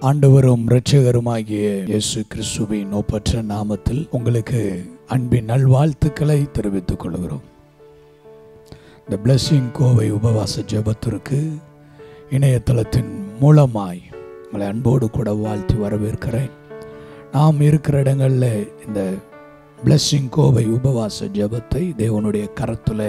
ஆண்டவரும் இரட்சகருமாகிய இயேசு கிறிஸ்துவின் ஒப்பற்ற நாமத்தில் உங்களுக்கு அன்பின் நல்வாழ்த்துக்களை தெரிவித்துக் கொள்கிறோம். இந்த பிளெஸிங் கோவை உபவாச ஜெபத்திற்கு இணையதளத்தின் மூலமாய் உங்களை அன்போடு கூட வாழ்த்தி வரவேற்கிறேன். நாம் இருக்கிற இடங்களில் இந்த பிளெஸிங் கோவை உபவாச ஜெபத்தை தேவனுடைய கரத்தில்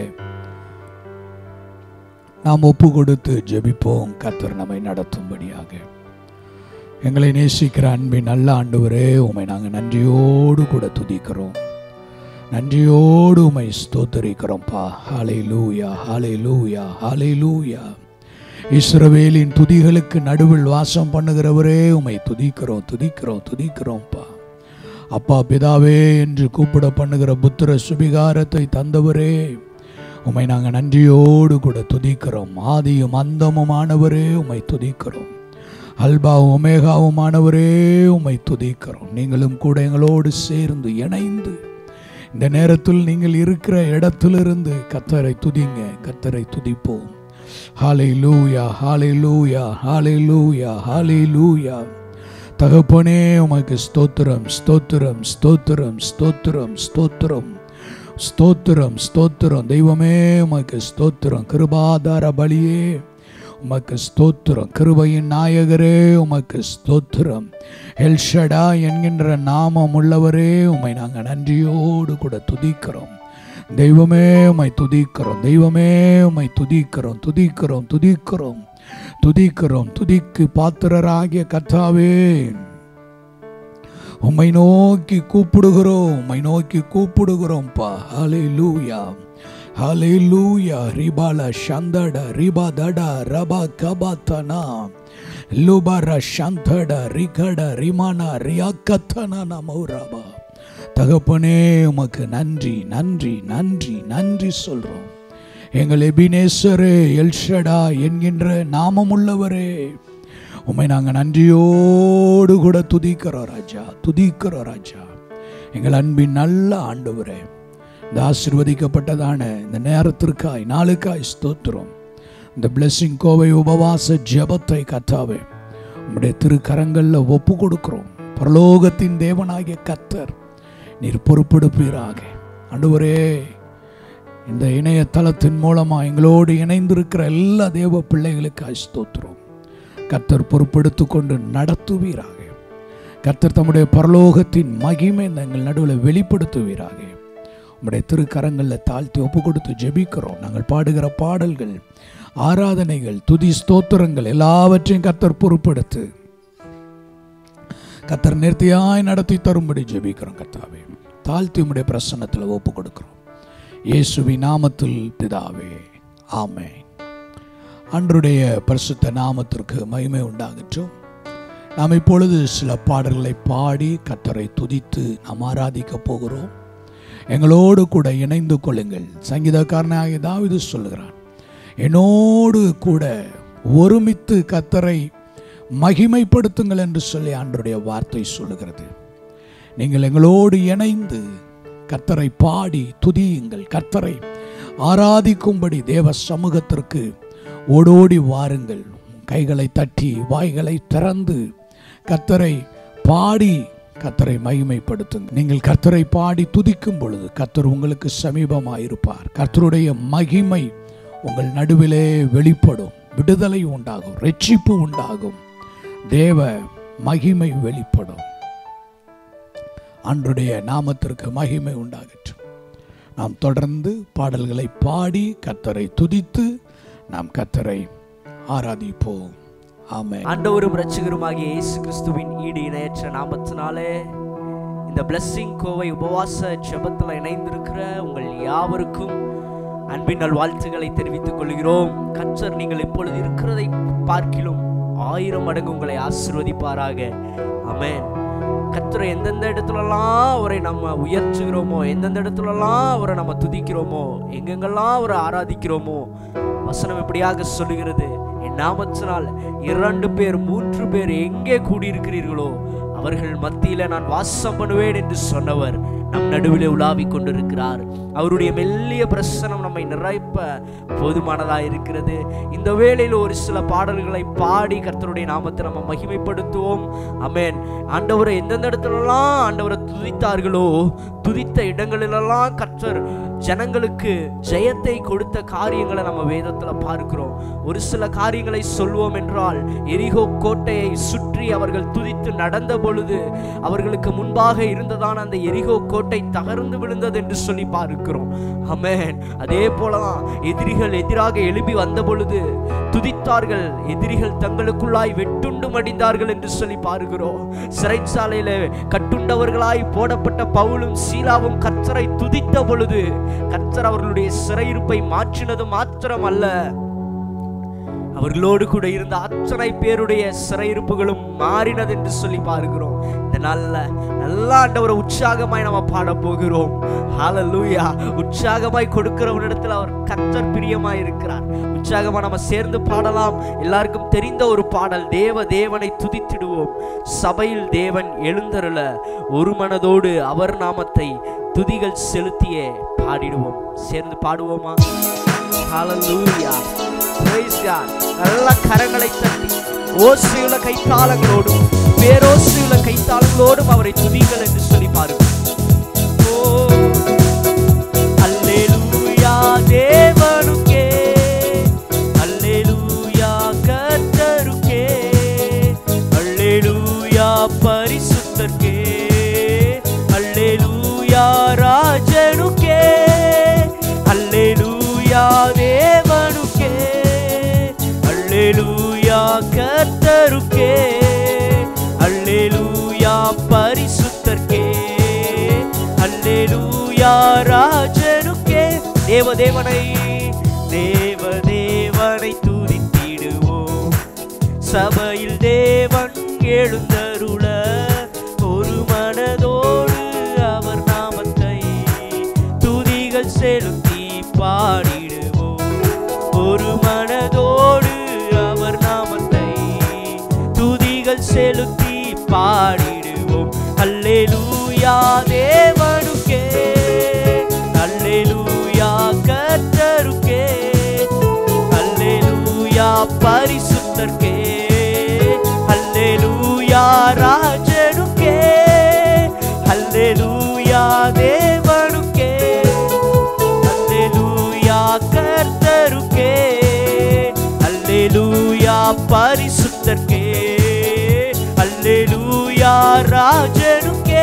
நாம் ஒப்பு கொடுத்து ஜெபிப்போம். கர்த்தர் நம்மை நடத்தும்படியாக. எங்களை நேசிக்கிற அன்பின் நல்ல ஆண்டவரே, உம்மை நாங்கள் நன்றியோடு கூட துதிக்கிறோம், நன்றியோடு உம்மை ஸ்தோத்தரிக்கிறோம்ப்பா. ஹல்லேலூயா, ஹல்லேலூயா, ஹல்லேலூயா. இஸ்ரவேலின் துதிகளுக்கு நடுவில் வாசம் பண்ணுகிறவரே, உம்மை துதிக்கிறோம், துதிக்கிறோம், துதிக்கிறோம்ப்பா. அப்பா பிதாவே என்று கூப்பிட பண்ணுகிற புத்திர சுபிகாரத்தை தந்தவரே, உம்மை நாங்கள் நன்றியோடு கூட துதிக்கிறோம். ஆதியும் அந்தமுமானவரே, உம்மை துதிக்கிறோம். அல்பாவும் ஒமேகாவுமானவரே, உம்மை துதிக்கிறோம். நீங்களும் கூட எங்களோடு சேர்ந்து இணைந்து இந்த நேரத்தில் நீங்கள் இருக்கிற இடத்திலிருந்து கர்த்தரை துதிங்க, கர்த்தரை துதிப்போம். ஹல்லேலூயா, ஹல்லேலூயா, ஹல்லேலூயா, ஹல்லேலூயா. தகப்பனே உமக்கு ஸ்தோத்திரம், ஸ்தோத்திரம், ஸ்தோத்திரம், ஸ்தோத்திரம், ஸ்தோத்திரம், ஸ்தோத்திரம், ஸ்தோத்திரம். தெய்வமே உமக்கு ஸ்தோத்திரம். கிருபாதார பலியே உமக்கு ஸ்தோத்திரம். கிருபையின் நாயகரே உமக்கு ஸ்தோத்திரம். எல்ஷடா என்கின்ற நாமம் உள்ளவரே, உம்மை நாங்கள் நன்றியோடு கூட துதிக்கிறோம். தெய்வமே உம்மை துதிக்கிறோம், தெய்வமே உம்மை துதிக்கிறோம், துதிக்கிறோம், துதிக்கிறோம், துதிக்கிறோம். துதிக்கு பாத்திரராகிய கர்த்தாவே, உம்மை நோக்கி கூப்பிடுகிறோம், உம்மை நோக்கி கூப்பிடுகிறோம்ப்பா. ஹல்லேலூயா, ஹல்லேலூயா. ரிபாலா சந்தட ரிபாதடா ரபா கபாத்தனா லுபர சந்தட ரிகட ரிமானா ரியாக்கத்தனா நமௌரபா. தகப்பனே உமக்கு நன்றி, நன்றி, நன்றி, நன்றி சொல்றோம். எங்கள் எபினேசரே, எல்ஷடா என்கின்ற நாமமுள்ளவரே, உம்மை நாங்கள் நன்றியோடு கூட துதிக்கிறோம் ராஜா, துதிக்கிறோம் ராஜா. எங்கள் அன்பின் நல்ல ஆண்டவரே, இந்த ஆசீர்வதிக்கப்பட்டதான இந்த நேரத்திற்காய் நாளுக்காய் ஸ்தோத்திரம். இந்த பிளெஸிங் கோவை உபவாச ஜெபத்தை கர்த்தாவே உம்முடைய திருக்கரங்களில் ஒப்பு கொடுக்கிறோம். பரலோகத்தின் தேவனாகிய கர்த்தர் நீர் பொறுப்பெடுப்பீராக. ஆண்டவரே, இந்த இணையதளத்தின் மூலமாக எங்களோடு இணைந்திருக்கிற எல்லா தேவ பிள்ளைகளுக்காய் ஸ்தோத்திரம். கர்த்தர் பொறுப்பெடுத்து கொண்டு நடத்துவீராக. கர்த்தர் தம்முடைய பரலோகத்தின் மகிமை எங்கள் நடுவில் வெளிப்படுத்துவீராக. உம்முடைய திருக்கரங்களில் தாழ்த்தி ஒப்பு கொடுத்து ஜெபிக்கிறோம். நாங்கள் பாடுகிற பாடல்கள், ஆராதனைகள், துதி ஸ்தோத்திரங்கள் எல்லாவற்றையும் கர்த்தர் பொறுப்பெடுத்து கர்த்தர் நேர்த்தியாய் நடத்தி தரும்படி ஜெபிக்கிறோம். கர்த்தாவே, தாழ்த்தி உம்முடைய பிரசன்னத்தில் ஒப்பு கொடுக்கிறோம். இயேசுவின் நாமத்தில் பிதாவே, ஆமென். அன்றுடைய பரிசுத்த நாமத்திற்கு மகிமை உண்டாகட்டும். நாம் இப்பொழுது சில பாடல்களை பாடி கர்த்தரை துதித்து நாம் ஆராதிக்க போகிறோம். எங்களோடு கூட இணைந்து கொள்ளுங்கள். சங்கீதக்காரனாகிய தாவீது சொல்லுகிறான், என்னோடு கூட ஒருமித்து கர்த்தரை மகிமைப்படுத்துங்கள் என்று சொல்லி ஆண்டவருடைய வார்த்தை சொல்லுகிறது. நீங்கள் எங்களோடு இணைந்து கர்த்தரை பாடி துதியுங்கள். கர்த்தரை ஆராதிக்கும்படி தேவ சமூகத்திற்கு ஓடோடி வாருங்கள். கைகளை தட்டி வாய்களை திறந்து கர்த்தரை பாடி கர்த்தரை மகிமைப்படுத்துங்க. நீங்கள் கர்த்தரை பாடி துதிக்கும் பொழுது கர்த்தர் உங்களுக்கு சமீபமாயிருப்பார். கர்த்தருடைய மகிமை உங்கள் நடுவிலே வெளிப்படும். விடுதலை உண்டாகும், ரட்சிப்பு உண்டாகும், தேவ மகிமை வெளிப்படும். அன்றைய நாமத்திற்கு மகிமை உண்டாகட்டும். நாம் தொடர்ந்து பாடல்களை பாடி கர்த்தரை துதித்து நாம் கர்த்தரை ஆராதிப்போம். ஆண்டவரும் இரட்சகருமாகிய இயேசு கிறிஸ்துவின் ஈடு இணையற்ற நாமத்தினாலே இந்த பிளெஸிங் கோவை உபவாச ஜெபத்தில் இணைந்திருக்கிற உங்கள் யாவருக்கும் அன்பின் நல்வாழ்த்துக்களை தெரிவித்துக் கொள்கிறோம். கர்த்தர் நீங்கள் இப்பொழுது இருக்கிறதை பார்க்கிலும் 1000 மடங்கு உங்களை ஆசீர்வதிப்பாராக. ஆமென். கர்த்தரை எந்தெந்த இடத்துலலாம் அவரை நம்ம உயர்த்துகிறோமோ, எந்தெந்த இடத்துலலாம் அவரை நம்ம துதிக்கிறோமோ, எங்கெங்கெல்லாம் அவரை ஆராதிக்கிறோமோ, வசனம் எப்படியாக சொல்லுகிறது, என் நாமத்தினால் 2 பேர் 3 பேர் எங்கே கூடியிருக்கிறீர்களோ அவர்கள் மத்தியில நான் வாசம் பண்ணுவேன் என்று சொன்னவர் நம் நடுவிலே உலாவிக் கொண்டிருக்கிறார். அவருடைய மெல்லிய பிரசனம் நம்மை நிறைப்ப போதுமானதா இருக்கிறது. இந்த வேளையில் ஒரு சில பாடல்களை பாடி கர்த்தருடைய நாமத்தை நம்ம மகிமைப்படுத்துவோம். ஆமென். ஆண்டவரை எந்தெந்த இடத்துலலாம் ஆண்டவரை துதித்தார்களோ, துதித்த இடங்களிலெல்லாம் கர்த்தர் ஜனங்களுக்கு ஜெயத்தை கொடுத்த காரியங்களை நம்ம வேதத்துல பார்க்கிறோம். ஒரு சில காரியங்களை சொல்வோம் என்றால், எரிகோ கோட்டையை சுற்றி அவர்கள் துதித்து நடந்த பொழுது அவர்களுக்கு முன்பாக இருந்ததான அந்த எரிகோ கோட்டை தகர்ந்து விழுந்தது என்று சொல்லி பார்க்கிறோம். ஆமென். அதே போலதான் எதிரிகள் எதிராக எழுப்பி வந்த பொழுது துதித்தார்கள், எதிரிகள் தங்களுக்குள்ளாய் வெட்டுண்டு மடிந்தார்கள் என்று சொல்லி பார்க்கிறோம். சிறைச்சாலையில கட்டுண்டவர்களாய் போடப்பட்ட பவுலும் சீலாவும் கர்த்தரை துதித்த பொழுது கர்த்தர் அவர்களுடைய சிறையிருப்பை மாற்றினது மாத்திரமல்ல, அவர்களோடு கூட இருந்த அத்தனை பேருடைய சிறையிருப்புகளும் மாறினது என்று சொல்லி பார்க்கிறோம். இந்த நாள்ல நல்லா ஆண்டவரை உற்சாகமாய் நம்ம பாட போகிறோம். ஹல்லேலூயா. உற்சாகமாய் கொடுக்கிறவனிடத்தில் அவர் கர்த்தர் பிரியமாய் இருக்கிறார். உற்சாகமா நம்ம சேர்ந்து பாடலாம். எல்லாருக்கும் தெரிந்த ஒரு பாடல், தேவனை துதித்திடுவோம், சபையில் தேவன் எழுந்தருள ஒரு மனதோடு அவர் நாமத்தை துதிகள் செலுத்தியே பாடிடுவோம். சேர்ந்து பாடுவோமா? ஹல்லேலூயா. Praise God. நல்ல கரங்களை தட்டி ஓசையுள்ள கைத்தாளங்களோடும் பேரோசையுள்ள கைத்தாளங்களோடும் அவரை துதிங்கள் என்று சொல்லி பாருங்கள். அல்லேலூயா தேவனுக்கே, அல்லேலூயா கர்த்தருக்கே, அல்லேலூயா பரிசுத்தருக்கே, அல்லேலூயா ராஜனுக்கே, அல்லேலூயா தேவனுக்கே, அல்லேலூயா கர்த்தருக்கே, அல்லேலூயா பரிசுத்தருக்கே, அல்லேலூயா ராஜனுக்கே. தேவனை துதித்திடுவோம், சபையில் தேவன் எழுந்தருள ஒரு மனதோடு அவர் நாமத்தை துதிகள் செலுத்தி பாடிடுவோம். ஒரு மனதோடு அவர் நாமத்தை துதிகள் செலுத்தி பாடிடுவோம். அல்லேலூயா தேவனுக்கே, அல்லேலூயா கர்த்தருக்கே, அல்லேலூயா பரிசுத்தருக்கே, அல்லேலூயா ராஜனுக்கே, அல்லேலூயா தேவனுக்கே, அல்லேலூயா கர்த்தருக்கே, அல்லேலூயா பரிசுத்தருக்கே, அல்லேலூயா ராஜனுக்கே.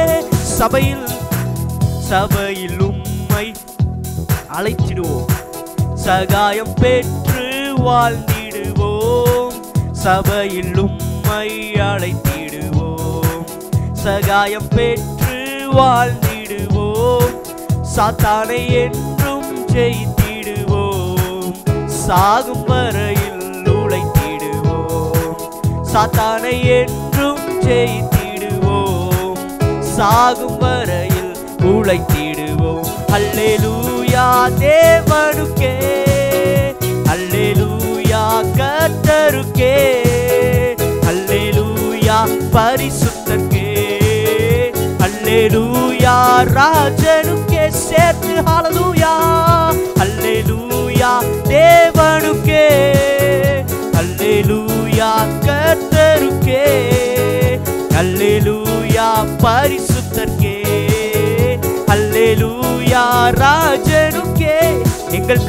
சபையில் உம்மை அழைத்திடுவோம், சகாயம் பெற்று வாழ்ந்திடுவோம். சபையில் உம்மை அழைத்திடுவோம், சகாயம் பெற்று வாழ்ந்திடுவோம். சாத்தானை என்றும் ஜெயித்திடுவோம், சாகும் வரையில் உழைத்திடுவோம். சாத்தானை என்றும் ஜெயித்திடுவோம், சாகும் வரையில் உழைத்திடுவோம். அல்லேலூயா தேவனுக்கே, அல்லேலூயா கர்த்தருக்கே, அல்லேலூயா பரிசுத்தருக்கே, அல்லேலூயா ராஜனுக்கே. சேர்த்து ஹல்லேலூயா. அல்லேலூயா தேவனுக்கே, அல்லேலூயா கர்த்தருக்கே, அல்லேலூயா பரிசுத்தருக்கே, அல்லேலூயா ராஜனுக்கே. எங்கள்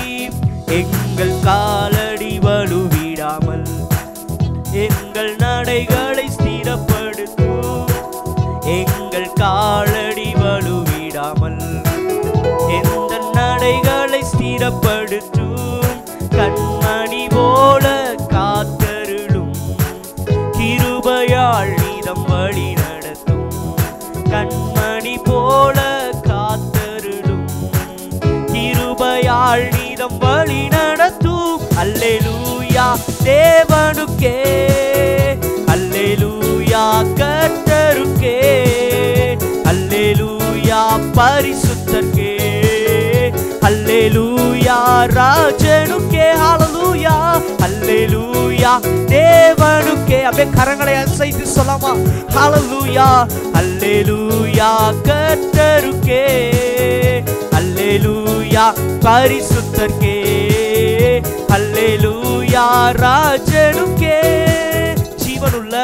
காலடி வலுவிடாமல் எங்கள் நடைகளை ஸ்திரப்படுத்தும். எங்கள் காலடி வலுவிடாமல் எந்த நடைகளை ஸ்திரப்படுத்தும். கண்மணி போல காத்தருளும், கிருபையால் நீதம் வழி நடத்தும். கண்மணி போல காத்தருளும், கிருபையால் நீதம் வழி நடத்தும். அல்லேலூயா தேவனுக்கே, அல்லேலூயா கர்த்தருக்கே, அல்லேலூயா பரிசுத்தருக்கே, அல்லேலூயா ராஜனுக்கே. ஹல்லேலூயா. அல்லேலூயா தேவனுக்கே, அப்படியே கரங்களை அசைத்து சொல்லாமா? ஹல்லேலூயா அல்லேலூயா கர்த்தருக்கே, அல்லேலூயா பரிசுத்தர்க்கே, அல்லேலூயா ராஜனுக்கே. ஜீவனுள்ள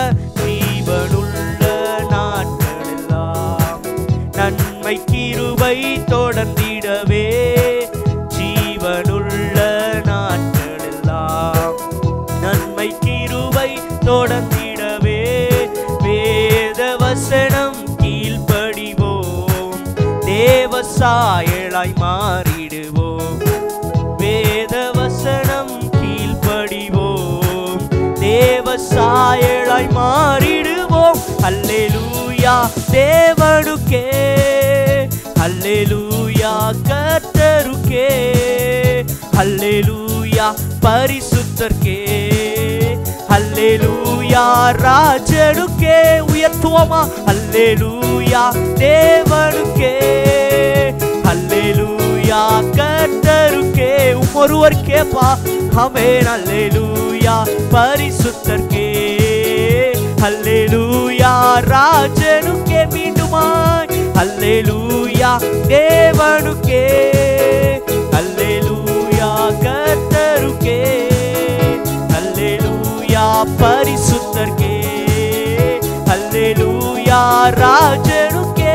நாட்களெல்லாம் நன்மை கிருபை தொடர்ந்திடவே, ஜீவனுள்ள நாட்களெல்லாம் நன்மை கிருபை தொடர்ந்திடவே, வேத வசனம் கீழ்ப்படிவோம், தேவ சாயலாய் மாறிடுவோம். வேத வசனம் கீழ்ப்படிவோம், தேவ சாயலாய் மாறிடுவோம். அல்லேலூயா தேவனுக்கே, அல்லேலூயா கர்த்தருக்கே, அல்லேலூயா பரிசுத்தர்க்கே, அல்லேலூயா ராஜனுக்கே. உயர்த்துவோமா? அல்லேலூயா தேவனுக்கே, அல்லேலூயா கர்த்தருக்கே. ஒருவர் கேப்பா? ஆமென். அல்லேலூயா பரிசுத்தர்க்கே, அல்லேலூயா ராஜனுக்கே. மீண்டுமாய் அல்லேலூயா தேவனுக்கே, அல்லேலூயா கர்த்தருக்கே, அல்லேலூயா பரிசுத்தர்க்கே, அல்லேலூயா ராஜனுக்கே.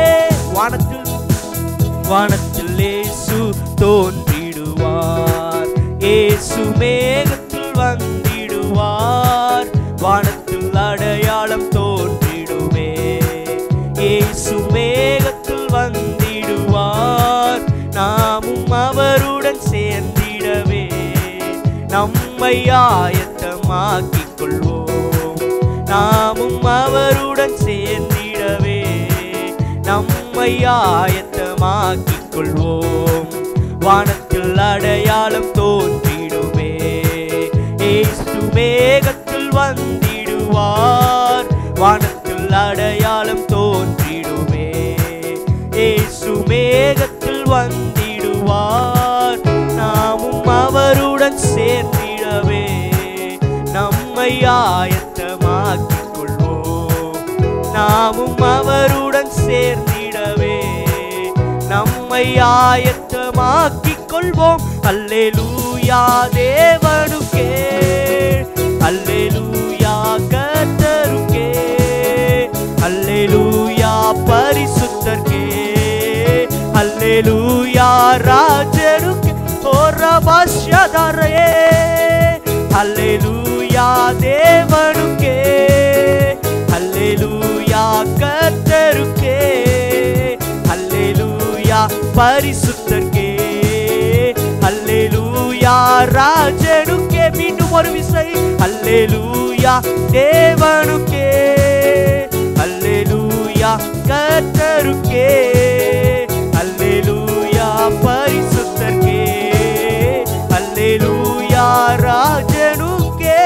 வானத்தில் இயேசு தோன்றிடுவார், இயேசு மேகத்தில் வந்திடுவார், வானத்தில் அடையாளம் தோன்றிடுமே, இயேசு மேகத்தில் வந்திடுவார். நாமும் அவருடன் சேர்ந்திடவே நம்மை ஆயத்தமாக்கிக் கொள்வோம், நாமும் அவருடன் சேர்ந்திடவே நம்மை ஆயத்தமாக்கிக் கொள்வோம். வானத்தில் அடையாளம் தோன்றிடுமே, இயேசு மேகத்தில் வந்திடுவார், வானத்தில் அடையாளம் தோன்றிடுமே, இயேசு மேகத்தில் வந்திடுவார். நாமும் அவருடன் சேர்ந்திடவே நம்மை ஆயத்தமாக்கிக் கொள்வோம், நாமும் அவருடன் சேர்ந்திடவே நம்மை ஆயத்தமாக்கிக் கொள்வோம். அல்லேலூயா தேவனுக்கே, அல்லேலூயா கர்த்தருக்கே, அல்லேலூயா பரிசுத்தர்க்கே, அல்லேலூயா ராஜனுக்கே. ஓ ரபாஷதரே, அல்லேலூயா தேவனுக்கே, அல்லேலூயா கர்த்தருக்கே, அல்லேலூயா பரிசுத்தர்க்கே, அல்லேலூயா ராஜனுக்கே. மீண்டும் ஒரு விசை அல்லேலூயா தேவனுக்கே, அல்லேலூயா கர்த்தருக்கே, அல்லேலூயா பரிசுத்தர்க்கே, அல்லேலூயா ராஜனுக்கே.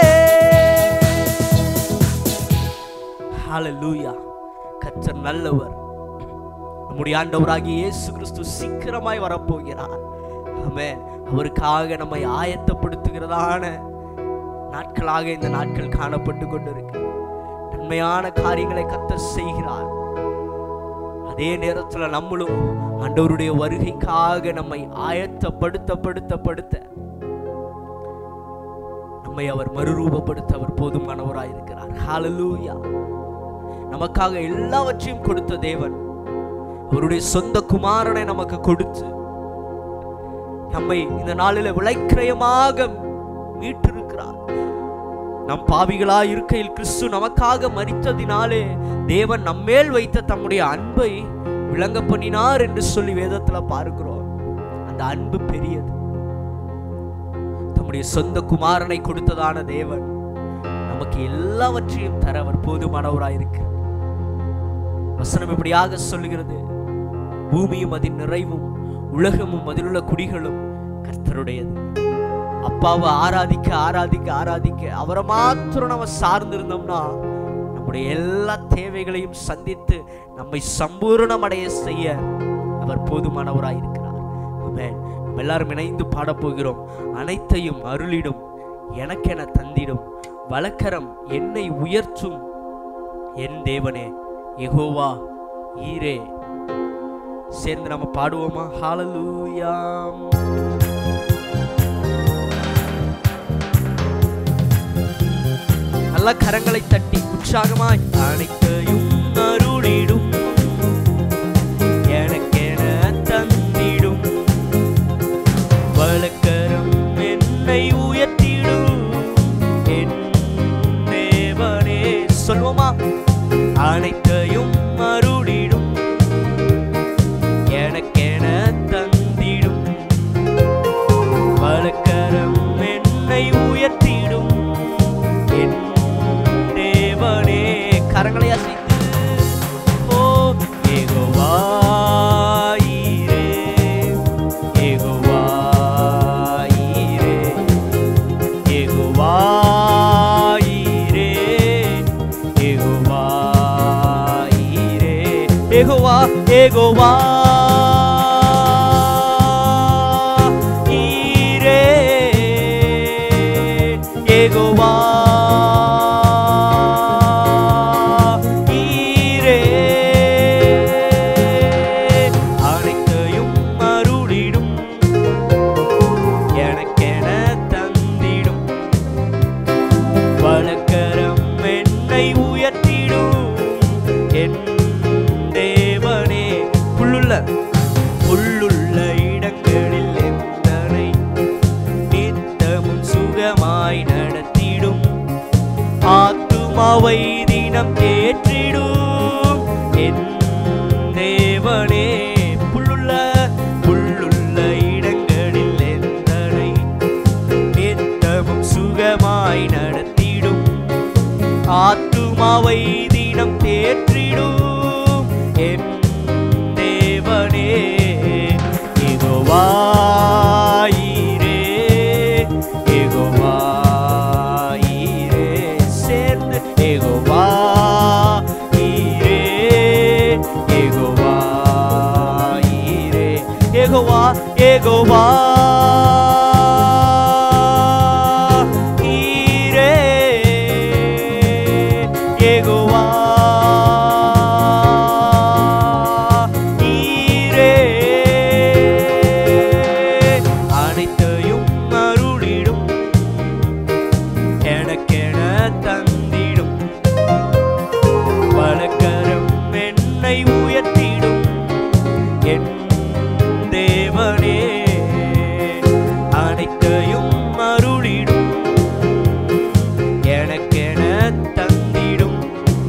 ஹல்லேலூயா. கர்த்தர் நல்லவர். நம்முடைய ஆண்டவராகிய இயேசு கிறிஸ்து சீக்கிரமாய் வரப்போகிறார். ஆமென். அவருக்காக நம்மை ஆயத்தப்படுத்துகிறதான நாட்களாக இந்த நாட்கள் காணப்பட்டு கொண்டிருக்கு. நன்மையான காரியங்களை கர்த்தர் செய்கிறார். அதே நேரத்தில் நம்மளும் ஆண்டவருடைய வருகைக்காக நம்மை ஆயத்தப்படுத்த நம்மை அவர் மறுரூபப்படுத்த அவர் போதுமானவராயிருக்கிறார். ஹல்லேலூயா. நமக்காக எல்லாவற்றையும் கொடுத்த தேவன் அவருடைய சொந்த குமாரனை நமக்கு கொடுத்து நம்மை இந்த நாளில் விலைக்கிரயமாக மீட்டிருக்கிறார். நம் பாவிகளாய் இருக்கையில் கிறிஸ்து நமக்காக மரித்ததினாலே தேவன் நம்மேல் வைத்த தம்முடைய அன்பை விளங்க பண்ணினார் என்று சொல்லி வேதத்துல பார்க்கிறோம். அந்த அன்பு பெரியது. தம்முடைய சொந்த குமாரனை கொடுத்ததான தேவன் நமக்கு எல்லாவற்றையும் தர அவர் போதுமானவராயிருக்கிறார். வசனம் இப்படியாக சொல்லுகிறது, பூமியும் அதன் நிறைவும் உலகமும் அதிலுள்ள குடிகளும் கர்த்தருடையது. அப்பாவை ஆராதிக்க ஆராதிக்க ஆராதிக்க அவரை மாத்திரம் நம்ம சார்ந்திருந்தோம்னா நம்முடைய எல்லா தேவைகளையும் சந்தித்து நம்மை சம்பூர்ணமடைய செய்ய அவர் போதுமானவராயிருக்கிறார். ஆமென். நம்ம எல்லாரும் இணைந்து பாடப்போகிறோம். அனைத்தையும் அருளிடும் எனக்கென தந்திடும் வலக்கரம் என்னை உயர்த்தும் என் தேவனே யெகோவா ஈரே. சேர்ந்து நம்ம பாடுவோமா? ஹல்லேலூயா. நல்ல கரங்களை தட்டி உற்சாகமாய் அனைத்தையும் அருளிடும் எனக்கென தந்திடும் வலக்கரம் என்னை உயர்த்திடும் என் தேவனே. சொல்வோமா? அனைத்தையும் அருளிடும் எனக்கென தந்திடும் வலக்கரம் என்னை உயர்த்திடும் என் தேவனே. கரங்களை அசைத்து ஓ யெகோவா ஈரே, யெகோவா ஈரே, யெகோவா ஈரே, யெகோவா ஈரே, யெகோவா யெகோவா ஈரே, யெகோவா ஈரே. அனைத்தையும் அருளிடும் எனக்கென தந்திடும் வலக்கரம் என்னை உயர்த்திடும் என் தேவனே. புல்லுள்ள இடங்களில் எந்தனை நித்தமும் சுகமாய் நடத்திடும் ஆத்துமாவை தினம் தேற்றிடும் என் தேவனே. புல்லுள்ள இடங்களில் எந்தனை நித்தமும் சுகமாய் நடத்திடும் ஆத்துமாவை தினம் தேற்றிடும் என் தேவனே. யெகோவா ஈரே, யெகோவா ஈரே. சேர்ந்து யெகோவா ஈரே, யெகோவா ஈரே, யெகோவா யெகோவா ஈரே, யெகோவா ஈரே. அனைத்தையும் அருளிடும் எனக்கென தந்திடும் வலக்கரம் என்னை உயர்த்திடும் என் தேவனே. அனைத்தையும் அருளிடும் எனக்கென தந்திடும்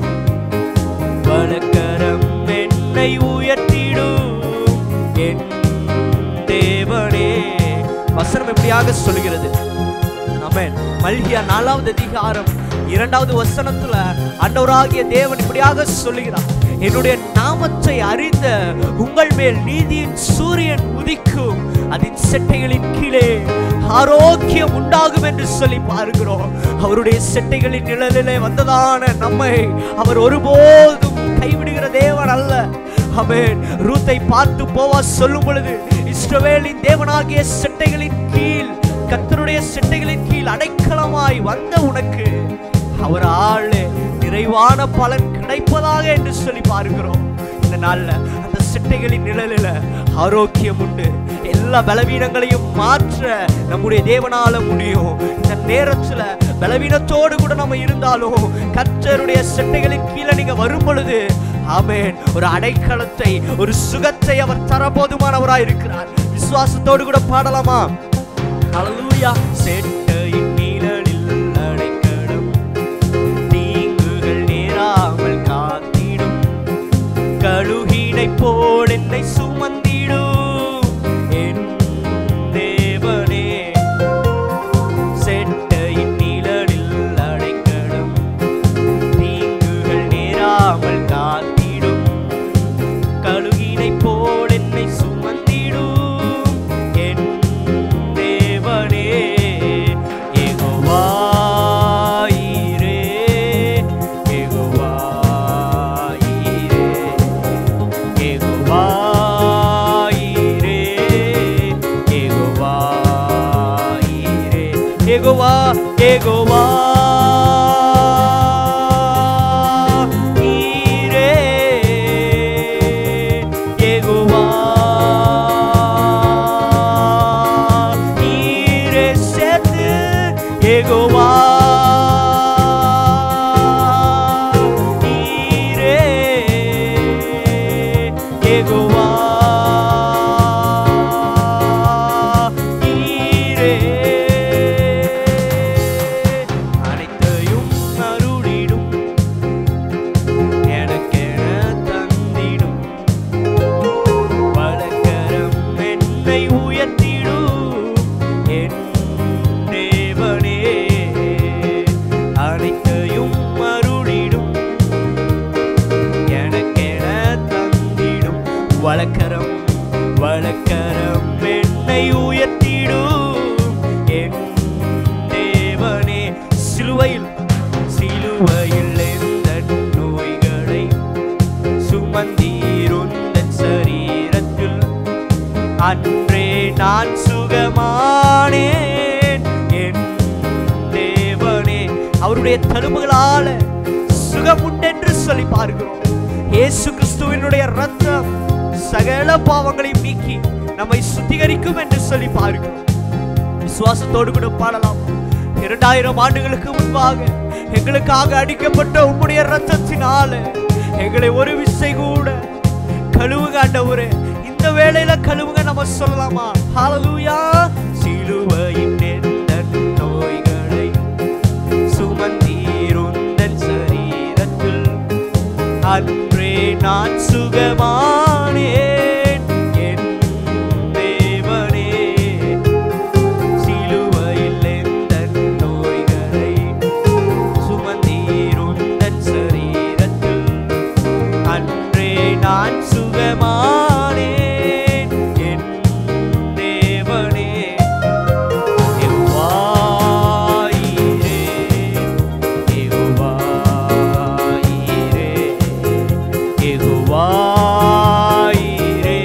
வலக்கரம் என்னை உயர்த்திடும் என் தேவனே. வசனம் எப்படியாக சொல்கிறது? ஆமென். மல்கியா 4வது அதிகாரம் 2வது வசனத்துல ஆண்டவராகிய தேவன் இப்படியாக சொல்லுகிறார், என்னுடைய நாமத்தை அறிந்த உங்கள் மேல் நீதியின் சூரியன் உதிக்கும், அதன் செட்டைகளின் கீழே ஆரோக்கியம் உண்டாகும் என்று சொல்லி பார்க்கிறோம். அவருடைய செட்டைகளின் நிழலிலே வந்ததான நம்மை அவர் ஒருபோதும் கைவிடுகிற தேவன் அல்ல. ஆமென். ரூத்தை பார்த்து போவாஸ் சொல்லும் பொழுது, இஸ்ரவேலின் தேவனாகிய செட்டைகளின் கீழ், கர்த்தருடைய செட்டைகளின் கீழ் அடைக்கலமாய் வந்த உனக்கு அவர் ஆளே நிறைவான பலன் கிடைப்பதாக என்று சொல்லி பார்க்கிறோம். இந்த நாள்ல அந்த செட்டைகளின் நிழலில ஆரோக்கியம் உண்டு. எல்லா பலவீனங்களையும் மாற்ற நம்முடைய தேவனால முடியும். இந்த நேரத்துல பலவீனத்தோடு கூட நம்ம இருந்தாலும் கர்த்தருடைய செட்டைகளின் கீழே நீங்க வரும் பொழுது ஆமென், ஒரு அடைக்கலத்தை, ஒரு சுகத்தை அவர் தர போதுமானவராய் இருக்கிறார். விசுவாசத்தோடு கூட பாடலாமா? ஹல்லேலூயா. செட்டையின் நிழலில் அடைக்கலம், தீங்குகள் நேராமல் காத்திடும், கழுகினை போல் என்னை சுமந்திடும் என் தேவனே. செட்டையின் நிழலில் அடைக்கலம், தீங்குகள் நேராமல் காத்திடும், கழுகினை போல் என்னை சுமந்திடும் என் தேவனே. யெகோவா ஈரே, யெகோவா ஈரே, யெகோவா ஈரே, யெகோவா ஈரே, யெகோவா யெகோவா வலக்கரம் வலக்கரம் என்னை உயர்த்திடும் என் தேவனே. சிலுவையில் எந்த நோய்களை சுமந்தீருந்தன் சரீரத்தில் அன்றே நான் சுகமானேன் என் தேவனே. அவருடைய தழும்புகளால சுகம் உண்டென்று சொல்லி பார்க்கிறோம். இயேசு கிறிஸ்துவினுடைய ரத்தம் சகல பாவங்களையும் நீக்கி நம்மை சுத்திகரிக்கும் என்று சொல்லி பார்க்கிறோம். விசுவாசத்தோடு கூட பாடலாம். 2000 ஆண்டுகளுக்கு முன்பாக எங்களுக்காக அடிக்கப்பட்ட உம்முடைய ரத்தத்தினால எங்களை ஒரு விசை கூட கழுவுங்க ஆண்டவரே. இந்த வேளையில கழுவுங்க நம்ம சொல்லலாமா? ஹல்லேலூயா. சிலுவையின் எந்த நோய்களை சுமந்தீருந்தன் சரீரத்தில் அன்றே நான் சுகமானேன் என் தேவனே. சிலுவையில் எந்த நோய்களை சுமந்தீருந்தன் சரீரத்தில் அன்றே நான் சுகமானேன் என் தேவனே. யெகோவாயீரே யெகோவாயீரே யெகோவாயீரே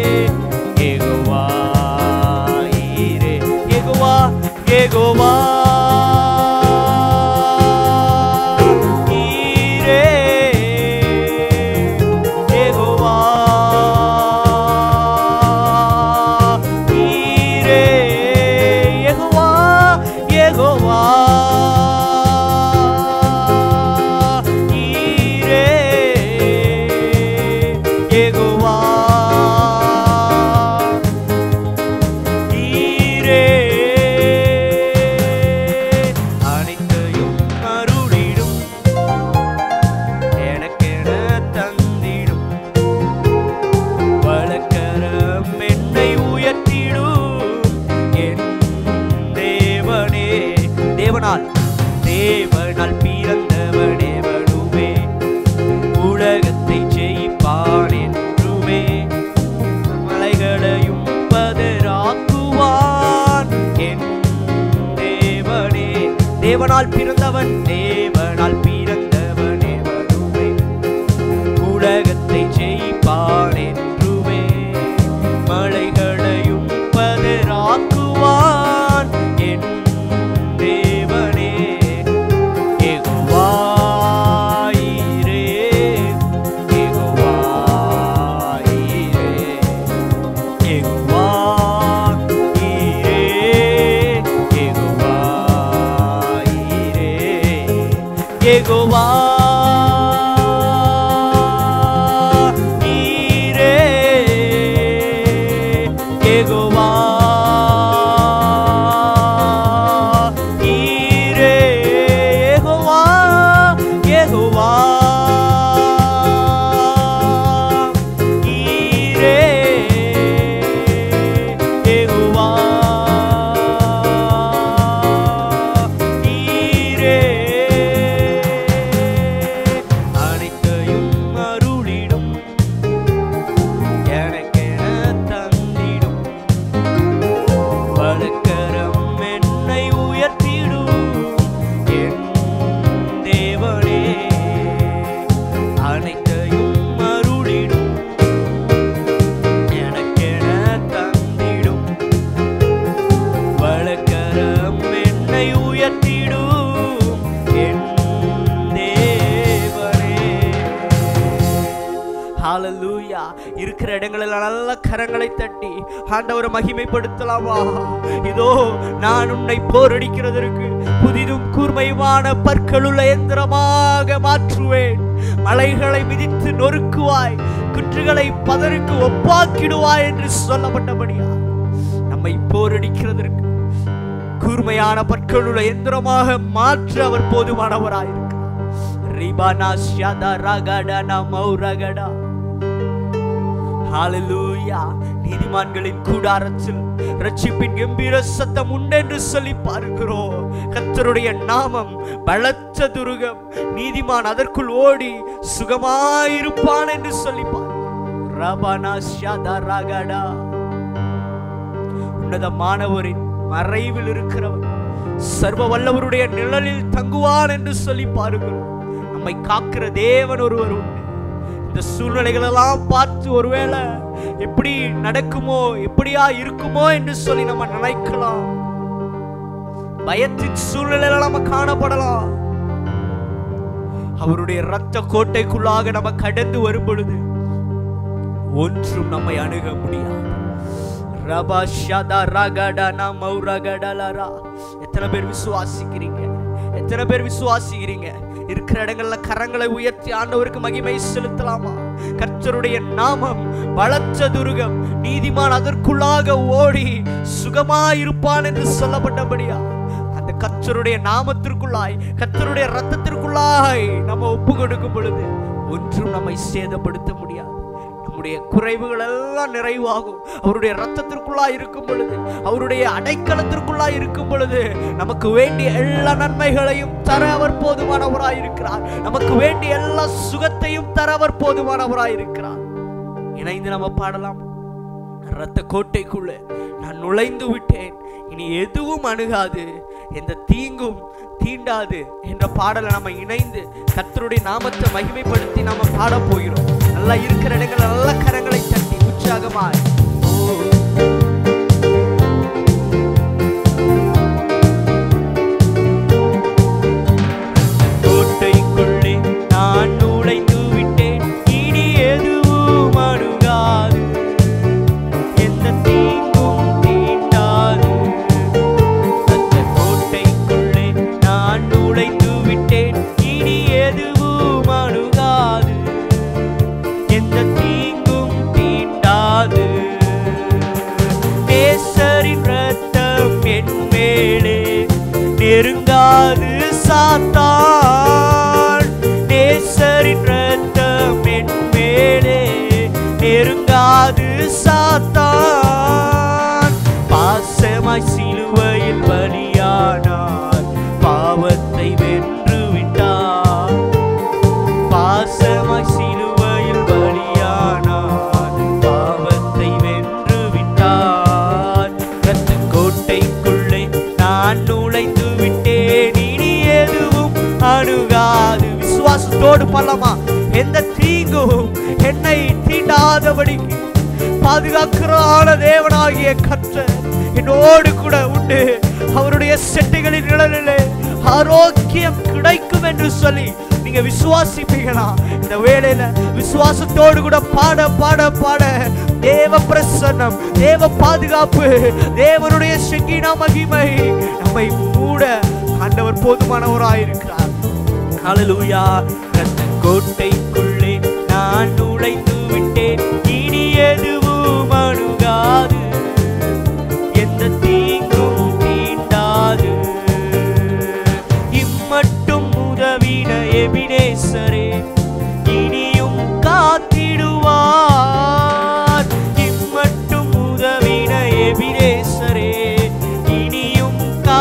யெகோவாயீரே யெகோவா யெகோவா தேவனால் பிறந்தவனே வருவே உலகத்தை ஜெயிப்பான் என்றுமே மலைகளையும் பதராக்குவான் என் தேவனே. தேவனால் பிறந்தவன் தேவனால் பிறந்தவனே வருவே உலகத்தை ஜெயிப்பான் என்றுமே மலைகளையும் பதராக்குவான் என் தேவனே. யெகோவாயீரே யெகோவாயீரே யெகோவாயீரே யெகோவாயீரே யெகோவாயீரே யெகோவா ஹalleluya. இருக்கிற இடங்களில் நல்ல கரங்களை தட்டி ஆண்டவரை மகிமைப்படுத்தலாமா? இதோ நான் உன்னை போரடிக்கிறதற்கு புதிதும் கூர்மையுமான பற்களுள்ள எந்திரமாக மாற்றுவேன். மலைகளை மிதித்து நொறுக்குவாய், குன்றுகளை பதருக்கு ஒப்பாக்கிடுவாய் என்று சொல்லப்பட்டபடியா நம்மை போரடிக்கிறதற்கு கூர்மையான பற்களுள்ள எந்திரமாக மாற்ற அவர் போதுமானவராயிருக்கிறார். ரிபானா ஷாதா ரகடனா மௌரகடா. ஹalleluya. நீதிமான்களின் கூடாரத்தில் ரட்சிப்பின் கம்பீர சத்தம் உண்டென்று சொல்லி பார்க்கிறோம். கர்த்தருடைய நாமம் பலத்த துருகம், நீதிமான் அதற்குள் ஓடி சுகமாயிருப்பான் என்று சொல்லி பார்க்கிறோம். ரபனா ஷதரகடா. உன்னதமானவரின் மறைவில் இருக்கிறவர் சர்வ வல்லவருடைய நிழலில் தங்குவான் என்று சொல்லி பாருங்கள். நம்மை காக்கிற தேவன் ஒருவர் உண்டு. இந்த சூழ்நிலைகள் எல்லாம் பார்த்து ஒருவேளை எப்படி நடக்குமோ, எப்படியா இருக்குமோ என்று சொல்லி நம்ம நினைக்கலாம். பயத்தின் சூழ்நிலையில நம்ம காணப்படலாம். அவருடைய இரத்த கோட்டைக்குள்ளாக நம்ம கடந்து வரும் பொழுது ஒன்றும் நம்மை அணுக முடியாது. எத்தனை பேர் விசுவாசிக்கிறீங்க? எத்தனை பேர் விசுவாசிக்கிறீங்க? இருக்கிற இடங்கள்ல கரங்களை உயர்த்தி ஆண்டவருக்கு மகிமை செலுத்தலாமா? கர்த்தருடைய நாமம் பலத்த துருகம், நீதிமான் அதற்குள்ளாக ஓடி சுகமாயிருப்பான் என்று சொல்லப்பட்டபடியா அந்த கர்த்தருடைய நாமத்திற்குள்ளாய், கர்த்தருடைய ரத்தத்திற்குள்ளாய் நம்ம ஒப்பு கொடுக்கும் பொழுது ஒன்றும் நம்மை சேதப்படுத்த முடியாது. நம்முடைய குறைவுகள் எல்லாம் நிறைவாகும். அவருடைய ரத்தத்திற்குள்ளாய் இருக்கும் பொழுது, அவருடைய அடைக்கலத்திற்குள்ளாய் இருக்கும் பொழுது நமக்கு வேண்டிய எல்லா நன்மைகளையும் தர அவர் போதுமானவராயிருக்கிறார். நமக்கு வேண்டிய எல்லா சுகத்தையும் தர அவர் போதுமானவராயிருக்கிறார். இணைந்து நம்ம பாடலாம். இரத்த கோட்டைக்குள்ள நான் நுழைந்து விட்டேன், இனி எதுவும் அணுகாது, எந்த தீங்கும் தீண்டாது என்ற பாடலை நம்ம இணைந்து கர்த்தருடைய நாமத்தை மகிமைப்படுத்தி நாம பாட போகிறோம். நல்லா இருக்கிற இடங்கள் நல்ல கரங்களை தட்டி உற்சாகமாய் கோட்டைக்குள்ளே நான் நுழைந்து விட்டேன், இனி எதுவும் அணுகாது, எந்த தீங்கும் தீண்டாது. அந்த கோட்டைக்குள்ளே நான் நுழைந்து விட்டேன், இனி எதுவும் அணுகாது, எந்த தீங்கும் தீண்டாது. நேசரின் ரத்தம் என் மேலே நெருங்காது சாத்தான், நேசரின் ரத்தம் என் மேலே நெருங்காது சாத்தான். பாசமாய் சிலுவையில் பலியானார், பாவத்தை வென்று விட்டார். பாசமாய் சிலுவையில் பலியானார், பாவத்தை வென்று விட்டார். இரத்த கோட்டைக்குள்ளே நான் நுழைந்து விட்டேன், இனி எதுவும் அணுகாது. விசுவாசத்தோடு பண்ணலாமா? எந்த தீங்கும் என்னை தீண்டாதபடிக்கு பாதுகாக்கிற தேவனாகிய கர்த்தர் என்னோடு கூட உண்டு. அவருடைய செட்டைகளின் நிழலிலே ஆரோக்கியம் கிடைக்கும் என்று சொல்லி நீங்க விசுவாசிப்பீங்களா? இந்த வேளையில விசுவாசத்தோடு கூட பாட பாட பாட தேவ பிரசன்னம், தேவ பாதுகாப்பு, தேவனுடைய ஷெகீனா மகிமை நம்மை மூட ஆண்டவர் போதுமானவராயிருக்கிறார். ஹல்லேலூயா. இரத்த கோட்டைக்குள்ளே நான் நுழைந்து விட்டேன், இனி எதுவும் அணுகாது, எந்த தீங்கும் தீண்டாது. இம்மட்டும் உதவின எபினேசரே இனியும் காத்திடுவார். இம்மட்டும் உதவின எபினேசரே இனியும்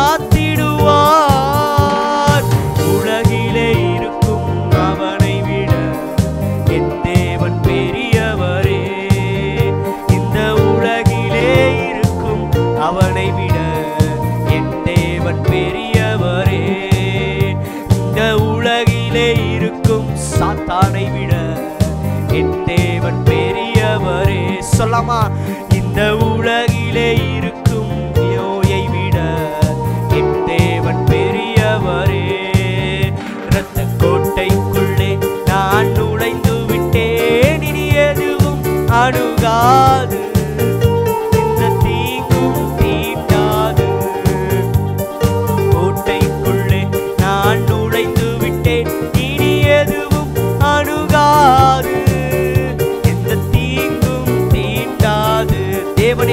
காத்திடுவார். உலகிலே இருக்கும் அவனை விட என் தேவன் பெரியவரே. இந்த உலகிலே இருக்கும் அவனை விட என் தேவன் பெரியவரே. இந்த உலகிலே இருக்கும் சாத்தானை விட என் தேவன் பெரியவரே. சொல்லாமா? இந்த உலகிலே இருக்கும் நோயை விட என் தேவன் பெரியவரே. இரத்த கோட்டைக்குள்ளே நான் நுழைந்து விட்டேன், இனி எதுவும் அணுகாது, எந்த தீங்கும் தீண்டாது. கோட்டைக்குள்ளே நான் நுழைந்து விட்டேன், இனி எதுவும் அணுகாது, எந்த தீங்கும் தீண்டாது. தேவ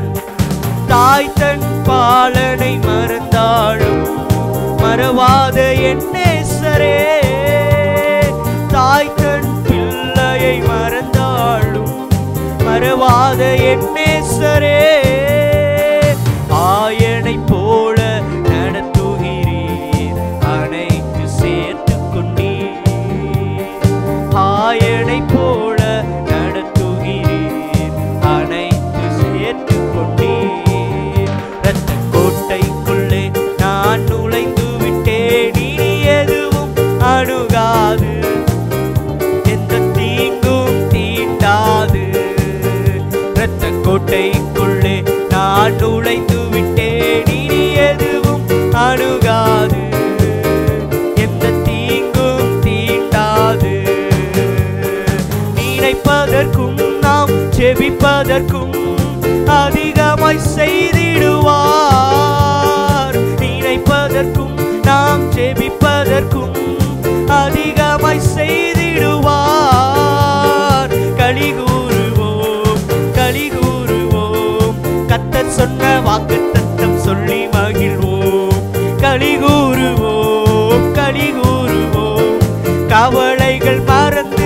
தாய் தன் பாலனை மறந்தாலும் மறவாத என் நேசரே, தாய் தன் பிள்ளையை மறந்தாலும் மறவாத என் நேசரே, ஆயனை போல நடத்துகிறீர் அனைத்து சேர்த்து கொண்டீர், ஆயனை போல நடத்துகிறீர் அனைத்து சேர்த்து கொண்டீர். இரத்த கோட்டைக்குள்ளே நான் நுழைந்து விட்டேன், இனி எதுவும் அணுகாது, எந்த தீங்கும் தீண்டாது. இரத்த கோட்டைக்குள்ளே நான் நுழைந்து விட்டேன், இனி எதுவும் அணுகாது, எந்த தீங்கும் தீண்டாது. நினைப்பதற்கும் நாம் ஜெபிப்பதற்கும் அதிகமாய் செய்திடுவார், நினைப்பதற்கும் நாம் ஜெபிப்பதற்கும் அதிகமாய் செய்திடுவார். கலிகூறுவோம் கலிகூறுவோம், கர்த்தர் சொன்ன வாக்குத்தத்தம் சொல்லி மகிழ்வோம். கலிகூறுவோம் கலிகூறுவோம், கவலைகள் மறந்து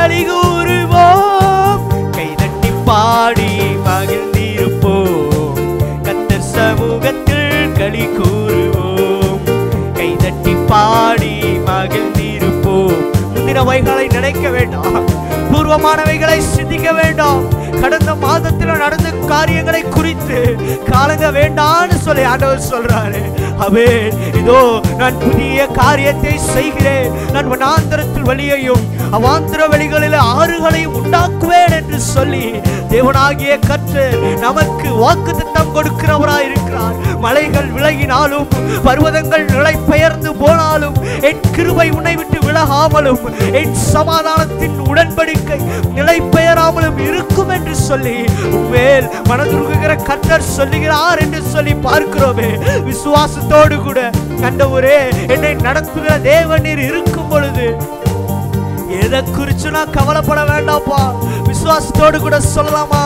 கலிகூறுவோம். கைதட்டி பாடி மகிழ்ந்திருப்போம், கர்த்தர் சமூகத்தில் களி கூறுவோம். கைதட்டி பாடி மகிழ்ந்திருப்போம். முந்தினவைகளை நினைக்க வேண்டாம், பூர்வமானவைகளை சிந்திக்க வேண்டாம், கடந்த மாதத்தில் நடந்த காரியங்களை குறித்து காலங்க வேண்டான்னு சொல்லி ஆண்டவர் சொல்றாரு. அவே இதோ நான் புதிய காரியத்தை செய்கிறேன், நான் வனாந்தரத்தில் வழியையும் அவாந்தர வழிகளில் ஆறுகளையும் உண்டாக்குவேன் என்று சொல்லி தேவனாகிய கர்த்தர் நமக்கு வாக்குத்தத்தம் கொடுக்கிறவராய் இருக்கிறார். மலைகள் விலகினாலும் பர்வதங்கள் நிலை பெயர்ந்து போனாலும் என் கிருபை உன்னை விட்டு விலகாமலும் என் சமாதானத்தின் உடன்படிக்கை நிலை பெயராமலும் இருக்கும் என்று சொல்லி உண்மையில் மனதுருகுகிற கர்த்தர் சொல்லுகிறார் என்று சொல்லி பார்க்கிறோமே. விசுவாசத்தோடு கூட ஆண்டவரே என்னை நடத்துகிற தேவன் நீர் இருக்கும் பொழுது எதை குறிச்சு நான் கவலைப்பட வேண்டாம்ப்பா. விசுவாசத்தோடு கூட சொல்லலாமா?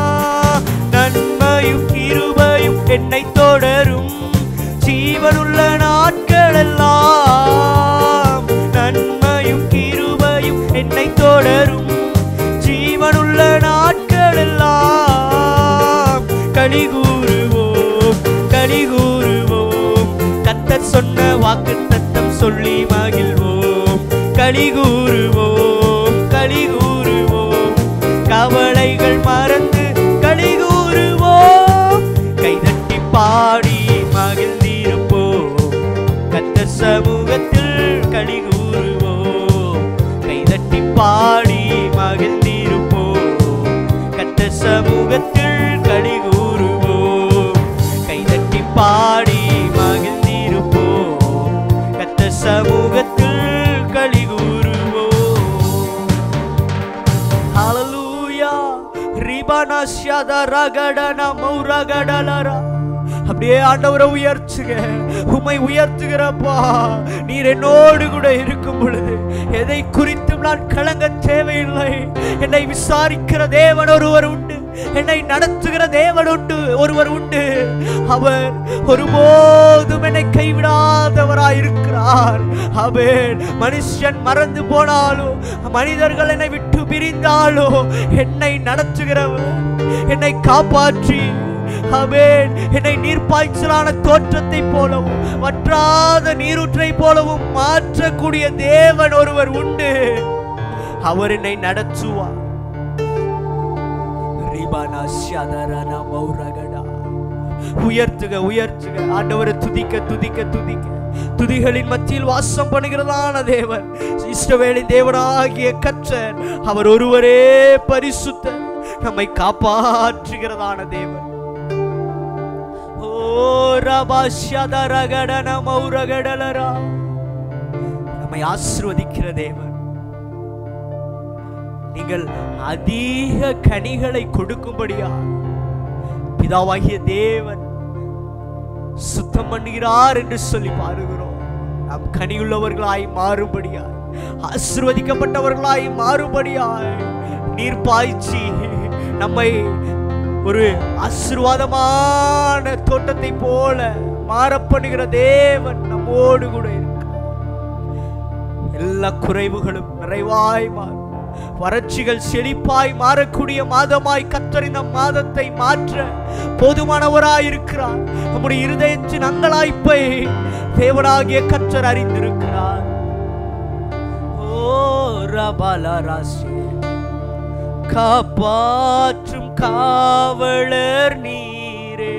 நன்மையும் கிருபையும் என்னை தொடரும் ஜீவனுள்ள நாட்கள் எல்லாம், நன்மையும் கிருபையும் என்னை தொடரும் ஜீவனுள்ள நாட்கள் எல்லாம். கலிகூறுவோம் கலிகூறுவோம், கர்த்தர் சொன்ன வாக்குத்தத்தம் சொல்லி மகிழ்வோம். கலிகூறுவோம் கலிகூறுவோம், கவலைகள் மறந்து கலிகூறுவோம். கைதட்டி பாடி மகிழ்ந்திருப்போம், கர்த்தர் சமூகத்தில் கலிகூறுவோம். கைதட்டி பாடி மகிழ்ந்திருப்போம், கர்த்தர் சமூகத்தில் கலிகூறுவோம். கைதட்டி பாடி மகிழ்ந்திருப்போம், கர்த்தர் சமூகத்தில் கலிகூறுவோம். ஹல்லேலூயா. ரிபனா ஷதரகடன மௌரகடலரா. அப்படியே ஆண்டவரை உயர்த்துக, உம்மை உயர்த்துகிறப்பா. நீர் என்னோடு கூட இருக்கும் பொழுது எதை குறித்தும் நான் கலங்க தேவையில்லை. என்னை விசாரிக்கிற தேவன் ஒருவர் உண்டு, என்னை நடத்துகிற தேவன் உண்டு ஒருவர் உண்டு. அவர் ஒருபோதும் என்னை கைவிடாதவராயிருக்கிறார். அவர் மனுஷன் மறந்து போனாலோ மனிதர்கள் என்னை விட்டு பிரிந்தாலோ என்னை நடத்துகிறவர், என்னை காப்பாற்றி என்னை நீர்ப்பாய்ச்சலான தோற்றத்தை போலவும் வற்றாத நீரூற்றை போலவும் மாற்றக்கூடிய தேவன் ஒருவர் உண்டு. அவர் என்னை நடத்துவார். உயர்த்துக உயர்த்துக ஆண்டவரை, துதிக்க துதிக்க துதிக்க. துதிகளின் மத்தியில் வாசம் பண்ணுகிறதான தேவன் இஸ்ரவேலின் தேவனாகிய கர்த்தர், அவர் ஒருவரே பரிசுத்தர், நம்மை காப்பாற்றுகிறதான தேவன். நம்மை ஆசீர்வதிக்கிற தேவன். நீங்கள் அதிக கனிகளை கொடுக்கும்படியா பிதாவாகிய தேவன் சுத்தம் பண்ணுகிறார் என்று சொல்லி பாருகிறோம். நாம் கனியுள்ளவர்களாய் மாறும்படியாய், ஆசீர்வதிக்கப்பட்டவர்களாய் மாறும்படியாய் நீர் பாய்ச்சி நம்மை ஒரு ஆசீர்வாதமான தோட்டத்தை போல மாறப்படுகிற தேவன் நம்மோடு கூட இருக்கிறார். எல்லா குறைவுகளும் நிறைவாய் மாறும். வறட்சிகள் செழிப்பாய் மாறக்கூடிய மாதமாய் கர்த்தர் இந்த மாதத்தை மாற்ற போதுமானவராய் இருக்கிறார். நம்முடைய இருதயத்தின் அங்கலாய்ப்பை தேவனாகிய கர்த்தர் அறிந்திருக்கிறார். ஓ ரபலராசி காப்பாற்றும் காவலர் நீரே.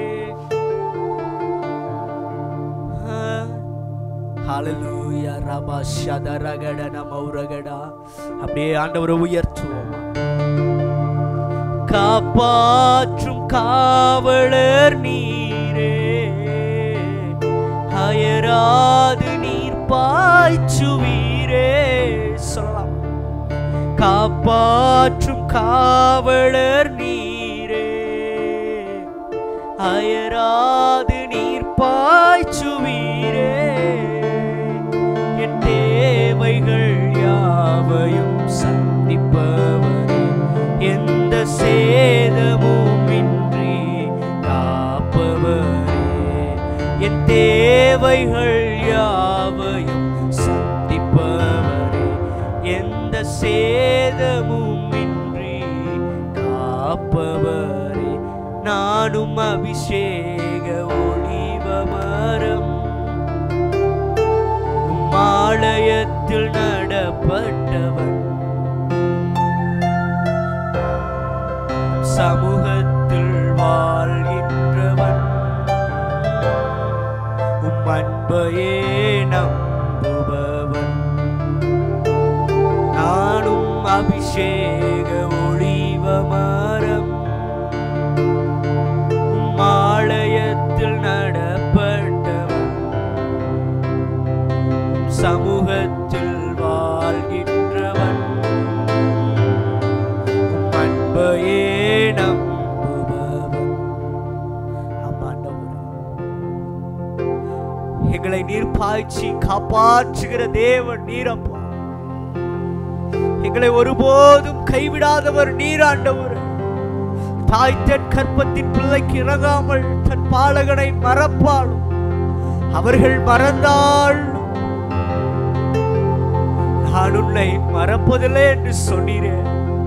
ஹalleluya ரபா ஷதரகட நமௌரகடா. அப்படியே ஆண்டவரை உயர்த்துவோம். காப்பாற்றும் காவலர் நீரே, அயராது நீர் பாய்ச்சுவீரே. சொல்லலாம். காப்பாற்றும் காவலர் நீரே, அயராது நீர் பாய்ச்சுவீரே. என் தேவைகள் யாவையும் சந்திப்பவரே, எந்த சேதமும் இன்றி காப்பவரே. என் தேவைகள் யாவையும் சந்திப்பவரே, எந்த சேதமும் இன்றி காப்பவரே. நானும் அபிஷேக ஒளிவ மரம், ஆலயத்தில் நடப்பட்டவன், சமூகத்தில் வாழ்கின்றவன், உம் அன்பையே நம்புபவன். நானும் அபிஷேக ஒளிவ மரம், ஆலயத்தில் நடப்பட்டவன், சமூகத்தில் வாழ்கின்றவன், அன்பையே நம்புபவன். எங்களை நீர் பாய்ச்சி காப்பாற்றுகிற தேவன் நீரப்பா. எங்களை ஒருபோதும் கைவிடாதவர் நீர் ஆண்டவர். தாய் தன் கற்பத்தின் பிள்ளைக்கு இறங்காமல் தன் பாலகனை மறப்பாலும் அவர்கள் மறந்தாள் நான் உன்னை மறப்பதில்லை என்று சொன்னீரே.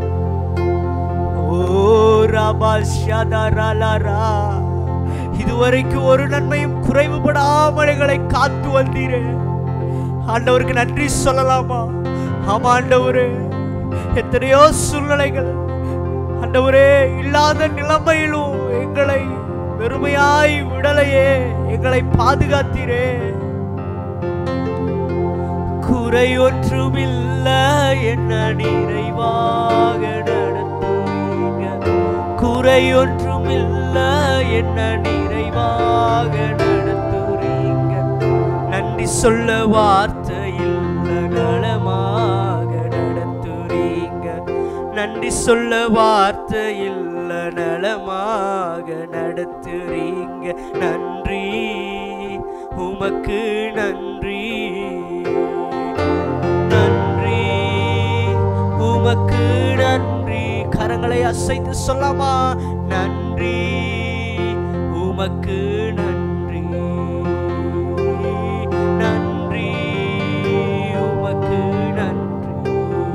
ஓ ரபா ஷதரலரா, இதுவரைக்கும் ஒரு நன்மையும் குறைவுபடாமல் எங்களை காத்து வந்தீரே. ஆண்டவருக்கு நன்றி சொல்லலாமா? ஆமா ஆண்டவரே, எத்தனையோ சூழ்நிலைகள் ஆண்டவரே இல்லாத நிலைமையிலும் எங்களை வெறுமையாய் விடலையே, எங்களை பாதுகாத்தீரே. குறை ஒன்றுமில்ல என்ன நிறைவாக நடத்துவீங்க, குறை ஒன்றுமில்ல என்ன நிறைவாக நடத்துறீங்க. நன்றி சொல்ல வார்த்தை இல்ல நலமாக நடத்துறீங்க, நன்றி சொல்ல வார்த்தை இல்ல நலமாக நடத்துறீங்க. நன்றி உமக்கு நன்றி, நன்றி உமக்கு நன்றி. கரங்களை அசைத்து சொல்லாமா? நன்றி உமக்கு நன்றி, நன்றி உமக்கு நன்றி.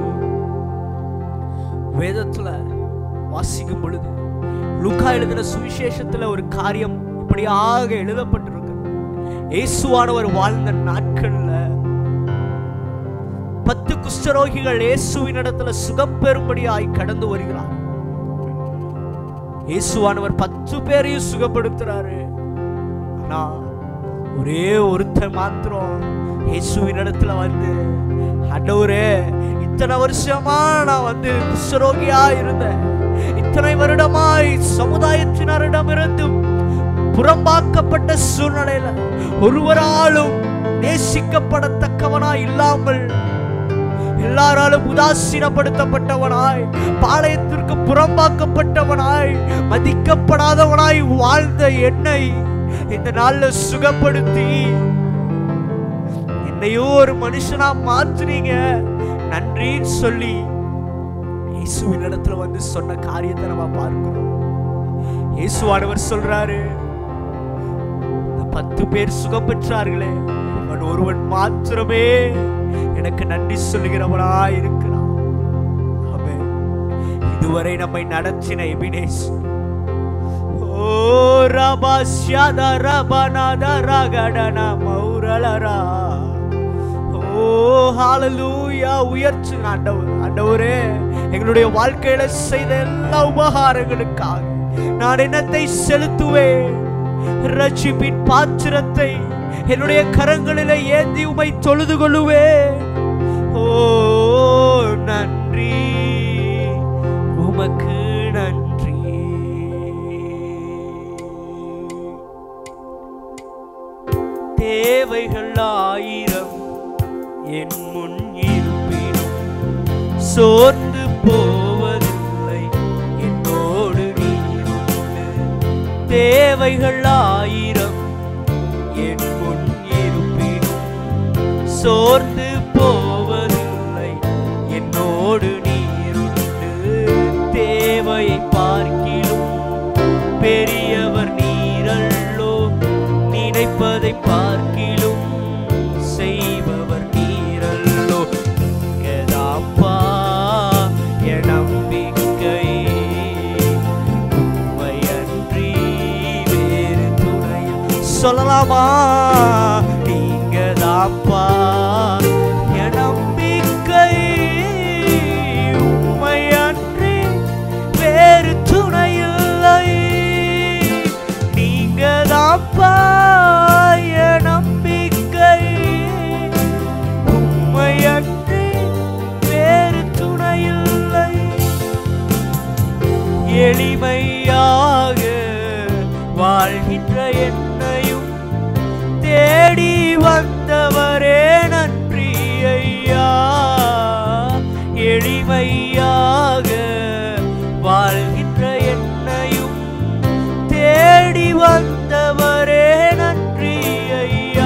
வேதத்துல வாசிக்கும் பொழுது லூக்கா எழுதின சுவிசேஷத்துல ஒரு காரியம் இப்படியாக எழுதப்பட்டிருக்கு. இயேசுவானவர் வாழ்ந்த நாட்கள்ல 10 குஷ்டரோகிகள் இயேசுவின் இடத்துல சுகம் பெறும்படியாய் கடந்து வருகிறார். இயேசுவானவர் 10 பேரையும் சுகப்படுத்துறாரு. ஆனா ஒரே ஒருத்தர் மாத்திரம் இயேசுவின் இடத்துல வந்து, ஆண்டவரே இத்தனை வருஷமா நான் வந்து குஷ்டரோகியா இருந்தேன், இத்தனை வருடமாய் சமுதாயத்தினரிடமிருந்து புறம்பாக்கப்பட்ட சூழ்நிலையில ஒருவராலும் நேசிக்கப்படத்தக்கவனாய் இல்லாமல் எல்லாராலும் உதாசீனப்படுத்தப்பட்டவனாய், பாளையத்திற்கு புறம்பாக்கப்பட்டவனாய், மதிக்கப்படாதவனாய் வாழ்ந்த என்னை இந்த நாள்ல சுகப்படுத்தி என்னையோ ஒரு மனுஷனா மாத்துறீங்க, நன்றின்னு சொல்லி இயேசுவின் இடத்துல வந்து சொன்ன காரியத்தை நம்ம பார்க்கிறோம். இயேசுவானவர் சொல்றாரு, 10 பேர் சுகம் பெற்றார்களே, அவன் ஒருவன் மாத்திரமே எனக்கு நன்றி சொல்லுகிறவனாய் இருக்கிறான். ஆமென். இதுவரை நம்மை நடத்தின எபினேஸ், ஓ ரபா ஷாதா ரபனாத ரகடனா மௌரலரா, ஓ ஹalleluya. உயர்த்து ஆண்டவரே, எங்களுடைய வாழ்க்கையில செய்த எல்லா உபகாரங்களுக்காக நான் என்னத்தை செலுத்துவேன்? ரட்சிப்பின் பாத்திரத்தை என்னுடைய கரங்களிலே ஏந்தி உம்மை தொழுது கொள்ளுவேன். ஓ நன்றி, உமக்கு நன்றி. தேவைகள் 1000 என் முன் இருப்பினும் சோர்ந்து போவதில்லை என்னோடு நீர் உண்டு. தேவைகள் 1000 என் முன் இருப்பினும் சோர்ந்து போவதில்லை என்னோடு நீர் உண்டு. தேவையை பார்க்கிலும் பெரியவர் நீரல்லோ, நினைப்பதை பார்க்கிலும் செய்பவர் நீரல்லோ. இங்கதாப்பா என் நம்பிக்கை, உம்மையன்றி வேறு துணை. சொல்லலாமா? நீங்கதாப்பா என் நம்பிக்கை, உம்மையன்றி வேறு துணை இல்லை. நீங்கதாப்பா என் நம்பிக்கை, உம்மையன்றி வேறு துணை இல்லை. எளிமையாக வாழ்கின்ற என்னையும் தேடி வந்தவரே நன்றி ஐயா. எளிமையாக வாழ்கின்ற என்னையும் தேடி வந்தவரே நன்றி ஐயா.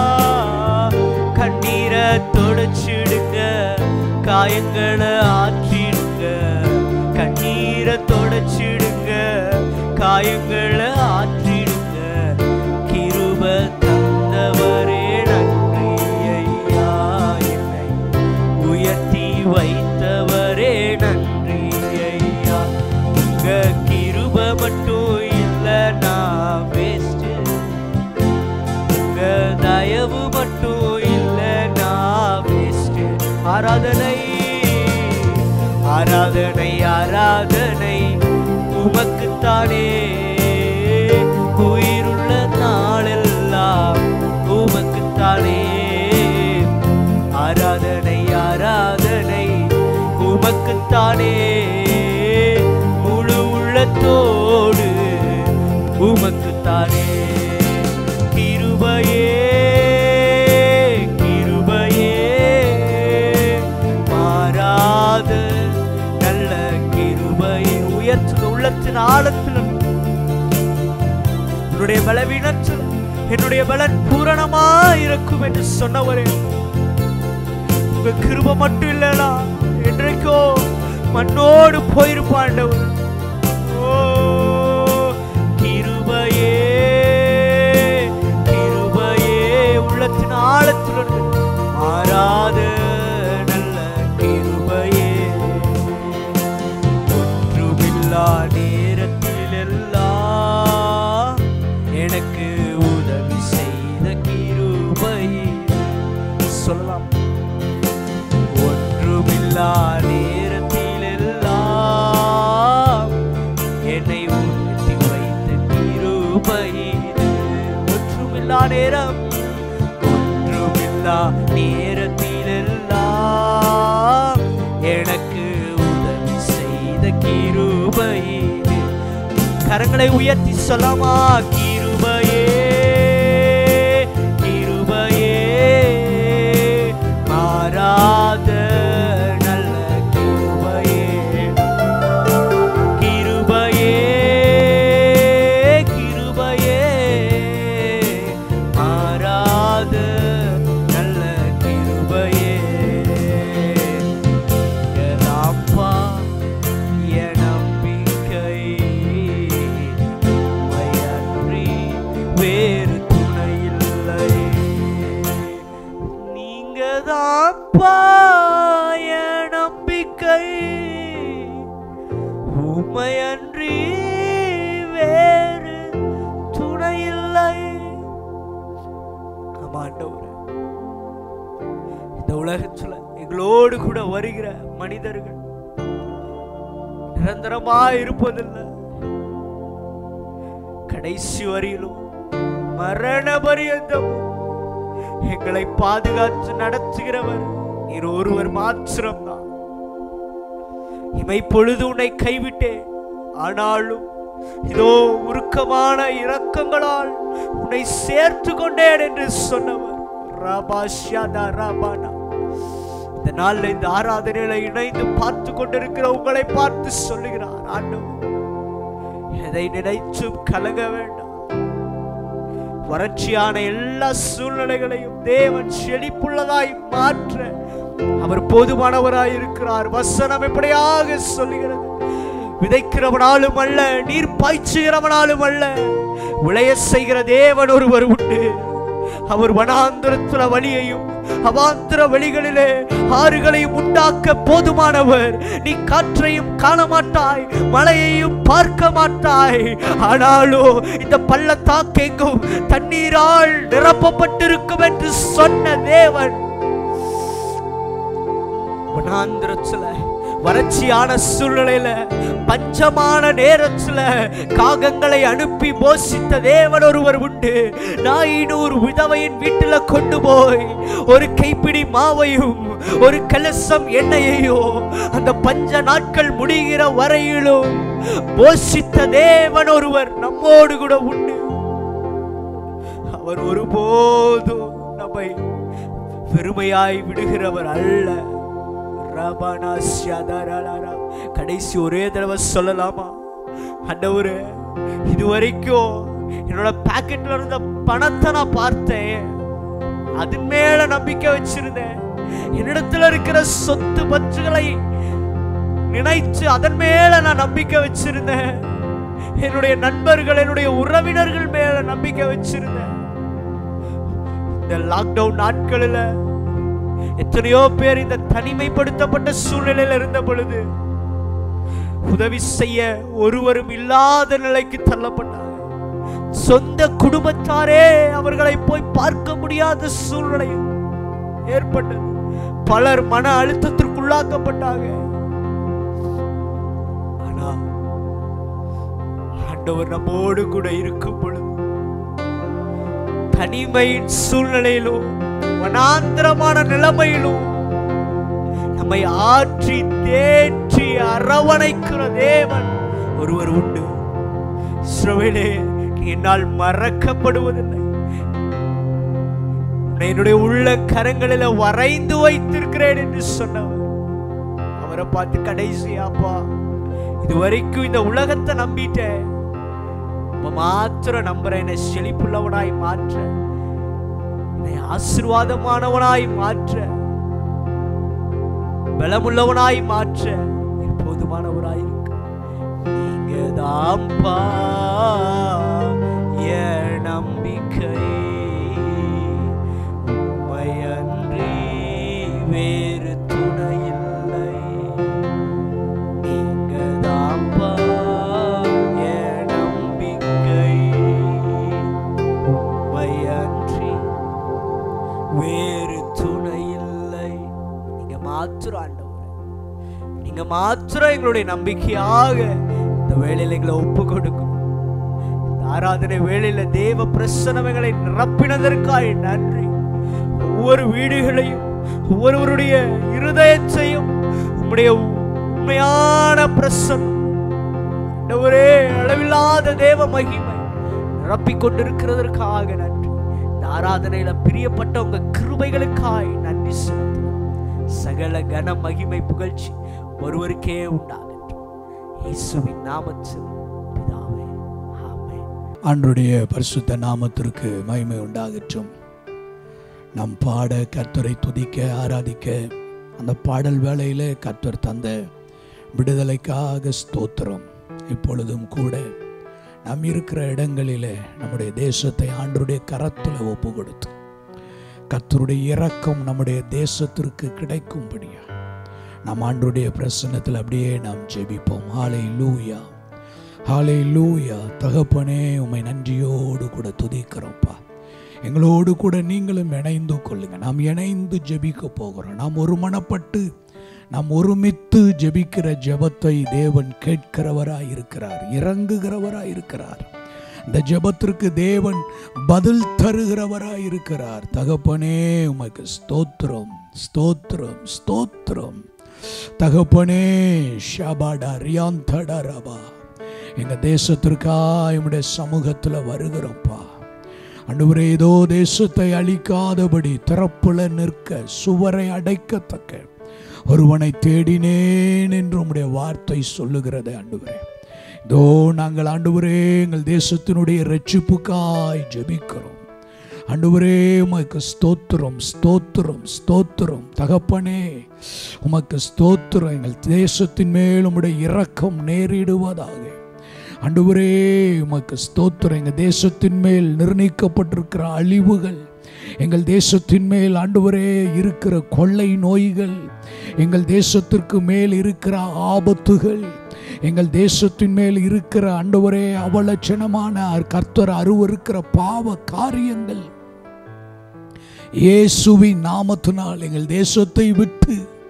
கண்ணீரை தொடச்சிடுங்க, காயங்களை ஆற்றிடுங்க. கண்ணீரை தொடச்சிடுங்க, காயங்களை ஆற்றிடுங்க. கிருபை தந்தவரே நன்றி ஐயா. என்னை உயர்த்தி வைத்தவரே நன்றி ஐயா. உங்க கிருபை மட்டும் இல்லை நான் வேஸ்ட், உங்க தயவு மட்டும் இல்லை நான் வேஸ்ட். ஆராதனை ஆராதனை ஆராதனை உமக்குத்தானே, உயிருள்ள நாளெல்லாம் உமக்குத்தானே. ஆராதனை ஆராதனை உமக்குத்தானே, முழு உள்ளத்தோடு உமக்குத்தானே. கிருபையே கிருபையே, மாறாத நல்ல கிருபையே. உயர்த்துக உள்ளத்தின் ஆழத்தில், என்னுடைய பலவீனத்தில் என்னுடைய பலன் பூரணமாயிருக்கும் என்று சொன்னவரே, உங்க கிருபை மட்டும் இல்லைனா என்றைக்கோ மண்ணோடு போயிருப்பாண்டவர். ஓ கிருபையே கிருபையே, உள்ளத்தின் ஆழத்தில் மாறாத நல்ல கிருபையே. ஒன்றுமில்லா நேரத்தில் எல்லாம் எனக்கு உதவி செய்த கிருபையே. சொல்லலாம், ஒன்றுமில்லா நேரத்தில் எல்லாம் என்னை உயர்த்தி வைத்த கிருபையே. ஒன்றுமில்லா நேரம், ஒன்றுமில்லா நேரத்தில் எல்லாம் எனக்கு உதவி செய்த கிருபையே. கரங்களை உயர்த்தி சொல்லாமா? கிருபையே கிருபையே, மாறாத நல்ல கிருபையே. கிருபையே கிருபையே, மாறாத நல்ல கிருபையே. எதாப்பா என் நம்பிக்கை, வேறு துணை இல்லை. நீங்க தான்ப்பா என் நம்பிக்கை, உம்மையன்றி வேறு துணை இல்லை. ஆண்டவரே, இந்த உலகத்துல எங்களோடு கூட வருகிற மனிதர்கள் நிரந்தரமா இருப்பதில்லை. கடைசி வரையிலும் மரண பரியந்தம் எங்களை பாதுகாத்து நடத்துகிறவர் நீர் ஒருவர் மாத்திரம்தான். இமை பொழுது உன்னை கைவிட்டேன், ஆனாலும் இதோ உருக்கமான இரக்கங்களால் உன்னை சேர்த்து கொண்டேன் என்று சொன்னவர். இந்த நாள்ல இந்த ஆராதனையில இணைந்து பார்த்து கொண்டிருக்கிற உங்களை பார்த்து சொல்லுகிறார், ஆண்டவர் எதை நினைச்சும் கலங்க வேண்டாம். வறட்சியான எல்லா சூழ்நிலைகளையும் தேவன் செழிப்புள்ளதாய் மாற்ற அவர் போதுமானவராய் இருக்கிறார். வசனம் எப்படியாக சொல்லுகிறது, விதைக்கிறவனாலும் அல்ல, நீர் பாய்ச்சுகிறவனாலும் அல்ல, விளைய செய்கிற தேவன் ஒருவர் உண்டு. அவர் வனாந்திரத்துல வழியையும் அவாந்திர வழிகளிலே ஆறுகளையும் உண்டாக்க போதுமானவர். நீ காற்றையும் காண மாட்டாய், மழையையும் பார்க்க மாட்டாய், ஆனாலும் இந்த பள்ளத்தாக்கெங்கும் தண்ணீரால் நிரப்பப்பட்டிருக்கும் என்று சொன்ன தேவன் வனாந்திரத்துல வறட்சியான சூழ்நிலையில பஞ்சமான நேரத்துல காகங்களை அனுப்பி போஷித்த தேவன் ஒருவர் உண்டு. 400 விதவையின் வீட்டுல கொண்டு போய் ஒரு கைப்பிடி மாவையும் ஒரு கலசம் எண்ணெயையோ அந்த பஞ்ச நாட்கள் முடிகிற வரையிலும் போஷித்த தேவன் ஒருவர் நம்மோடு கூட உண்டு. அவர் ஒருபோதும் நம்மை பெருமையாய் விடுகிறவர் அல்ல. கடைசி ஒரே தடவை சொல்லலாமா, ஆண்டவரே இதுவரைக்கும் என்னோட பாக்கெட்ல இருந்த பணத்தை நான் பார்த்தேன், அதன் மேல நம்பிக்கை வச்சிருந்தேன். என்னிடத்துல இருக்கிற சொத்து பற்றுகளை நினைச்சு அதன் மேல நான் நம்பிக்கை வச்சிருந்தேன். என்னுடைய நண்பர்கள், என்னுடைய உறவினர்கள் மேல நம்பிக்கை வச்சிருந்தேன். இந்த லாக்டவுன் நாட்களில் எத்தனையோ பேர் இந்த தனிமைப்படுத்தப்பட்ட சூழ்நிலையில் இருந்த பொழுது உதவி செய்ய ஒருவரும் இல்லாத நிலைக்கு தள்ளப்பட்டாங்க. சொந்த குடும்பத்தாரே அவர்களை போய் பார்க்க முடியாத சூழ்நிலை ஏற்பட்டது. பலர் மன அழுத்தத்திற்குள்ளாக்கப்பட்டாங்க. ஆனா ஆண்டவர் நம்மோடு கூட இருக்கும் பொழுது தனிமையின் சூழ்நிலையிலும் வனாந்திரமான நிலைமையிலும் நம்மை ஆற்றி தேற்றி அரவணைக்கிற தேவன் ஒருவர் உண்டு. இஸ்ரவேலே, என்னால் மறக்கப்படுவதில்லை, என்னுடைய உள்ள கரங்களில வரைந்து வைத்திருக்கிறேன் என்று சொன்னவர். அவரை பார்த்து கடைசியாப்பா, இதுவரைக்கும் இந்த உலகத்தை நம்பிட்டேன், மாத்திரம் நம்புற, என்னை செழிப்புள்ளவனாய் மாற்ற, என்னை ஆசீர்வாதமானவனாய் மாற்ற, பலமுள்ளவனாய் மாற்ற போதுமானவராய் இருக்க. நீங்க தான்ப்பா என் நம்பிக்கை, உம்மையன்றி வேறு துணை இல்லை. நீங்க தான்ப்பா என் நம்பிக்கை, உம்மையன்றி வேறு துணை இல்லை. நீங்க மாத்திரம் ஆண்டவரே, நீங்க மாத்திரம் எங்களுடைய நம்பிக்கையாக இந்த வேளையில எங்களை ஒப்பு கொடுக்கும். ஆராதனை வேளையில தேவ பிரசன்னங்களை நிரப்பினதற்காக நன்றி. ஒவ்வொரு வீடுகளையும் ஒவ்வொருவருடைய இருதயத்தையும் உம்முடைய உண்மையான பிரசன்னம், ஒரே அளவில்லாத தேவ மகிமை நிரப்பிக் கொண்டிருக்கிறதற்காக நன்றி. இந்த ஆராதனையில பிரியப்பட்ட உங்க கிருபைகளுக்காய் நன்றி செலுத்துகிறோம். சகல கன மகிமை புகழ்ச்சி ஒருவருக்கே உண்டாகட்டும், இயேசுவின் நாமத்தில் பிதாவே, ஆமென். ஆண்டவருடைய பரிசுத்த நாமத்திற்கு மகிமை உண்டாகட்டும். நம் பாட, கர்த்தரை துதிக்க, ஆராதிக்க, அந்த பாடல் வேளையில கர்த்தர் தந்த விடுதலைக்காக ஸ்தோத்திரம். இப்பொழுதும் கூட நாம் இருக்கிற இடங்களிலே நம்முடைய தேசத்தை ஆண்டவருடைய கரத்தில் ஒப்பு கொடுத்து கர்த்தருடைய இரக்கம் நம்முடைய தேசத்திற்கு கிடைக்கும்படியா நாம் ஆண்டவருடைய பிரசன்னத்தில் அப்படியே நாம் ஜெபிப்போம். ஹல்லேலூயா, ஹல்லேலூயா. தகப்பனே, உம்மை நன்றியோடு கூட துதிக்கிறோம்ப்பா. எங்களோடு கூட நீங்களும் இணைந்து கொள்ளுங்க. நாம் இணைந்து ஜெபிக்க போகிறோம். நாம் ஒருமனப்பட்டு நாம் ஒருமித்து ஜெபிக்கிற ஜெபத்தை தேவன் கேட்கிறவராய் இருக்கிறார், இறங்குகிறவராய் இருக்கிறார். இந்த ஜெபத்திற்கு தேவன் பதில் தருகிறவராய் இருக்கிறார். தகப்பனே, உமக்கு ஸ்தோத்திரம், ஸ்தோத்திரம், ஸ்தோத்திரம். தகப்பனே, ஷபாடா ரியாந்தடா ரபா, எங்க தேசத்திற்காக உம்முடைய சமூகத்துல வருகிறோம்ப்பா. ஆண்டவரே, ஏதோ தேசத்தை அழிக்காதபடி திறப்புல நிற்க சுவரை அடைக்கத்தக்க ஒருவனை தேடினேன் என்று உம்முடைய வார்த்தை சொல்லுகிறது. ஆண்டவரே, இதோ நாங்கள் ஆண்டவரே எங்கள் தேசத்தினுடைய இரட்சிப்புக்காய் ஜெபிக்கிறோம். ஆண்டவரே, உமக்கு ஸ்தோத்திரம், ஸ்தோத்திரம், ஸ்தோத்திரம். தகப்பனே, உமக்கு ஸ்தோத்திரம். எங்கள் தேசத்தின் மேல் உம்முடைய இரக்கம் நேரிடுவதாக. ஆண்டவரே, உமக்கு ஸ்தோத்திரம். எங்கள் தேசத்தின் மேல் நிர்ணயிக்கப்பட்டிருக்கிற அழிவுகள், எங்கள் தேசத்தின் மேல் ஆண்டவரே இருக்கிற கொள்ளை நோய்கள், எங்கள் தேசத்திற்கு மேல் இருக்கிற ஆபத்துகள், எங்கள் தேசத்தின் மேல் இருக்கிற ஆண்டவரே அவலட்சணமான கர்த்தர் அருவருக்கிற பாவ காரியங்கள் இயேசுவின் நாமத்தினால் எங்கள் தேசத்தை விட்டு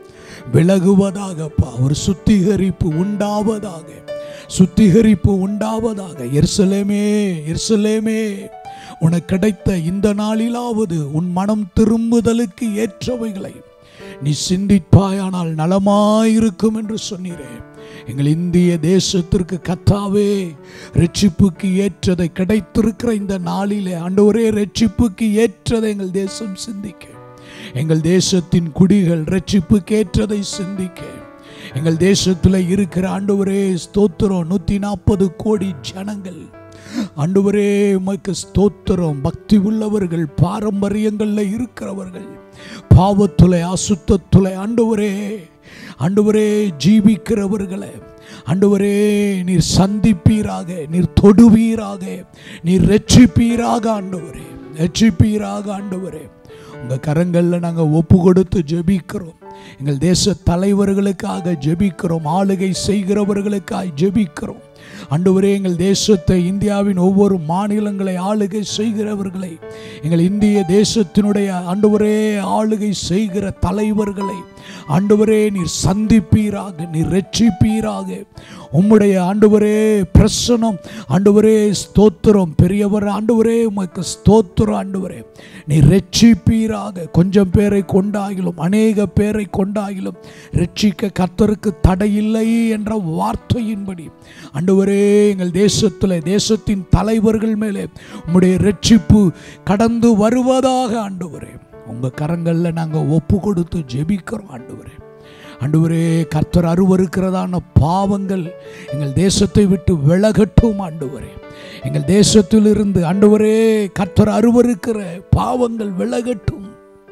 விலகுவதாகப்பா. ஒரு சுத்திகரிப்பு உண்டாவதாக, சுத்திகரிப்பு உண்டாவதாக. எருசலேமே, எருசலேமே, உனக்கு கிடைத்த இந்த நாளிலாவது உன் மனம் திரும்புதலுக்கு ஏற்றவைகளை நீ சிந்திப்பாயானால் நலமாயிருக்கும் என்று சொன்னீரே. எங்கள் இந்திய தேசத்திற்கு கர்த்தாவே ரட்சிப்புக்கு ஏற்றதை கிடைத்திருக்கிற இந்த நாளிலே ஆண்டவரே, ரட்சிப்புக்கு ஏற்றதை எங்கள் தேசம் சிந்திக்க, எங்கள் தேசத்தின் குடிகள் ரட்சிப்புக்கு ஏற்றதை சிந்திக்க, எங்கள் தேசத்தில் இருக்கிற ஆண்டவரே ஸ்தோத்திரம் 140 கோடி ஜனங்கள் ஆண்டவரே உமக்கு ஸ்தோத்திரம். பக்தி உள்ளவர்கள், பாரம்பரியங்களில் இருக்கிறவர்கள், பாவத்துலை அசுத்தத்துலை ஆண்டவரே, ஆண்டவரே ஜீவிக்கிறவர்களை ஆண்டவரே நீர் சந்திப்பீராக, நீர் தொடுவீராக, நீர் ரட்சிப்பீராக ஆண்டவரே, ரட்சிப்பீராக ஆண்டவரே. உங்கள் கரங்களில் நாங்கள் ஒப்பு கொடுத்து ஜெபிக்கிறோம். எங்கள் தேச தலைவர்களுக்காக ஜெபிக்கிறோம், ஆளுகை செய்கிறவர்களுக்காக ஜெபிக்கிறோம். ஆண்டவரே, எங்கள் தேசத்தை, இந்தியாவின் ஒவ்வொரு மாநிலங்களை ஆளுகை செய்கிறவர்களை, எங்கள் இந்திய தேசத்தினுடைய ஆண்டவரே ஆளுகை செய்கிற தலைவர்களை ஆண்டவரே நீர் சந்திப்பீராக, நீர் ரட்சிப்பீராக. உம்முடைய ஆண்டவரே பிரசனம் ஆண்டவரே ஸ்தோத்திரம். பெரியவர் ஆண்டவரே உமக்கு ஸ்தோத்திரம். ஆண்டவரே நீர் ரட்சிப்பீராக. கொஞ்சம் பேரை கொண்டாகிலும் அநேக பேரை கொண்டாகிலும் ரட்சிக்க கர்த்தருக்கு தடையில்லை என்ற வார்த்தையின்படி ஆண்டவரே எங்கள் தேசத்தில், தேசத்தின் தலைவர்கள் மேலே உம்முடைய ரட்சிப்பு கடந்து வருவதாக ஆண்டவரே உங்கள் கரங்களில் நாங்கள் ஒப்பு கொடுத்து ஜெபிக்கிறோம். ஆண்டவரே, ஆண்டவரே கர்த்தர் அருவருக்கிறதான பாவங்கள் எங்கள் தேசத்தை விட்டு விலகட்டும். ஆண்டவரே, எங்கள் தேசத்திலிருந்து ஆண்டவரே கர்த்தர் அருவருக்கிற பாவங்கள் விலகட்டும்.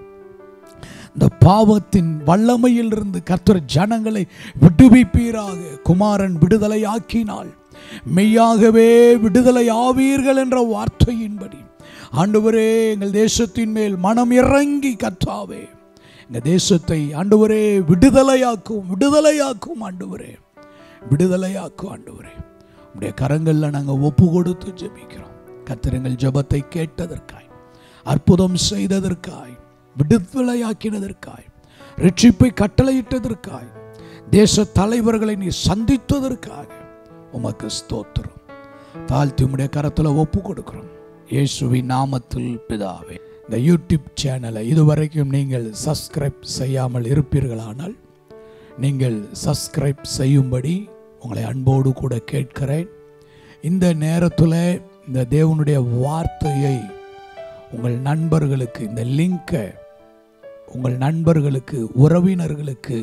இந்த பாவத்தின் வல்லமையில் இருந்து கர்த்தர் ஜனங்களை விடுவிப்பீராக. குமாரன் விடுதலை ஆக்கினால் மெய்யாகவே விடுதலை ஆவீர்கள் என்ற வார்த்தையின்படி ஆண்டவரே எங்கள் தேசத்தின் மேல் மனம் இறங்கி கர்த்தாவே எங்கள் தேசத்தை ஆண்டவரே விடுதலையாக்கும், விடுதலையாக்கும் ஆண்டவரே, விடுதலையாக்கும் ஆண்டவரே. உடைய கரங்களில் நாங்கள் ஒப்பு கொடுத்து ஜெபிக்கிறோம். கர்த்தர் எங்கள் ஜெபத்தை கேட்டதற்காய், அற்புதம் செய்ததற்காய், விடுதலையாக்கினதற்காய், ரட்சிப்பை கட்டளையிட்டதற்காய், தேச தலைவர்களை நீ சந்தித்ததற்காக உமக்கு ஸ்தோத்திரம். தாழ்த்தி உம்முடைய கரத்தில் ஒப்பு கொடுக்கிறோம் இயேசுவின் நாமத்தில் பிதாவே. இந்த யூடியூப் சேனலை இதுவரைக்கும் நீங்கள் சப்ஸ்கிரைப் செய்யாமல் இருப்பீர்களானால் நீங்கள் சப்ஸ்கிரைப் செய்யும்படி உங்களை அன்போடு கூட கேட்கிறேன். இந்த நேரத்தில் இந்த தேவனுடைய வார்த்தையை உங்கள் நண்பர்களுக்கு, இந்த லிங்கை உங்கள் நண்பர்களுக்கு, உறவினர்களுக்கு,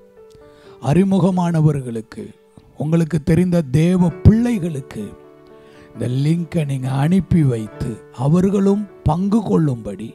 அறிமுகமானவர்களுக்கு, உங்களுக்கு தெரிந்த தேவ பிள்ளைகளுக்கு இந்த லிங்கை நீங்கள் அனுப்பி வைத்து அவர்களும் பங்கு கொள்ளும்படி,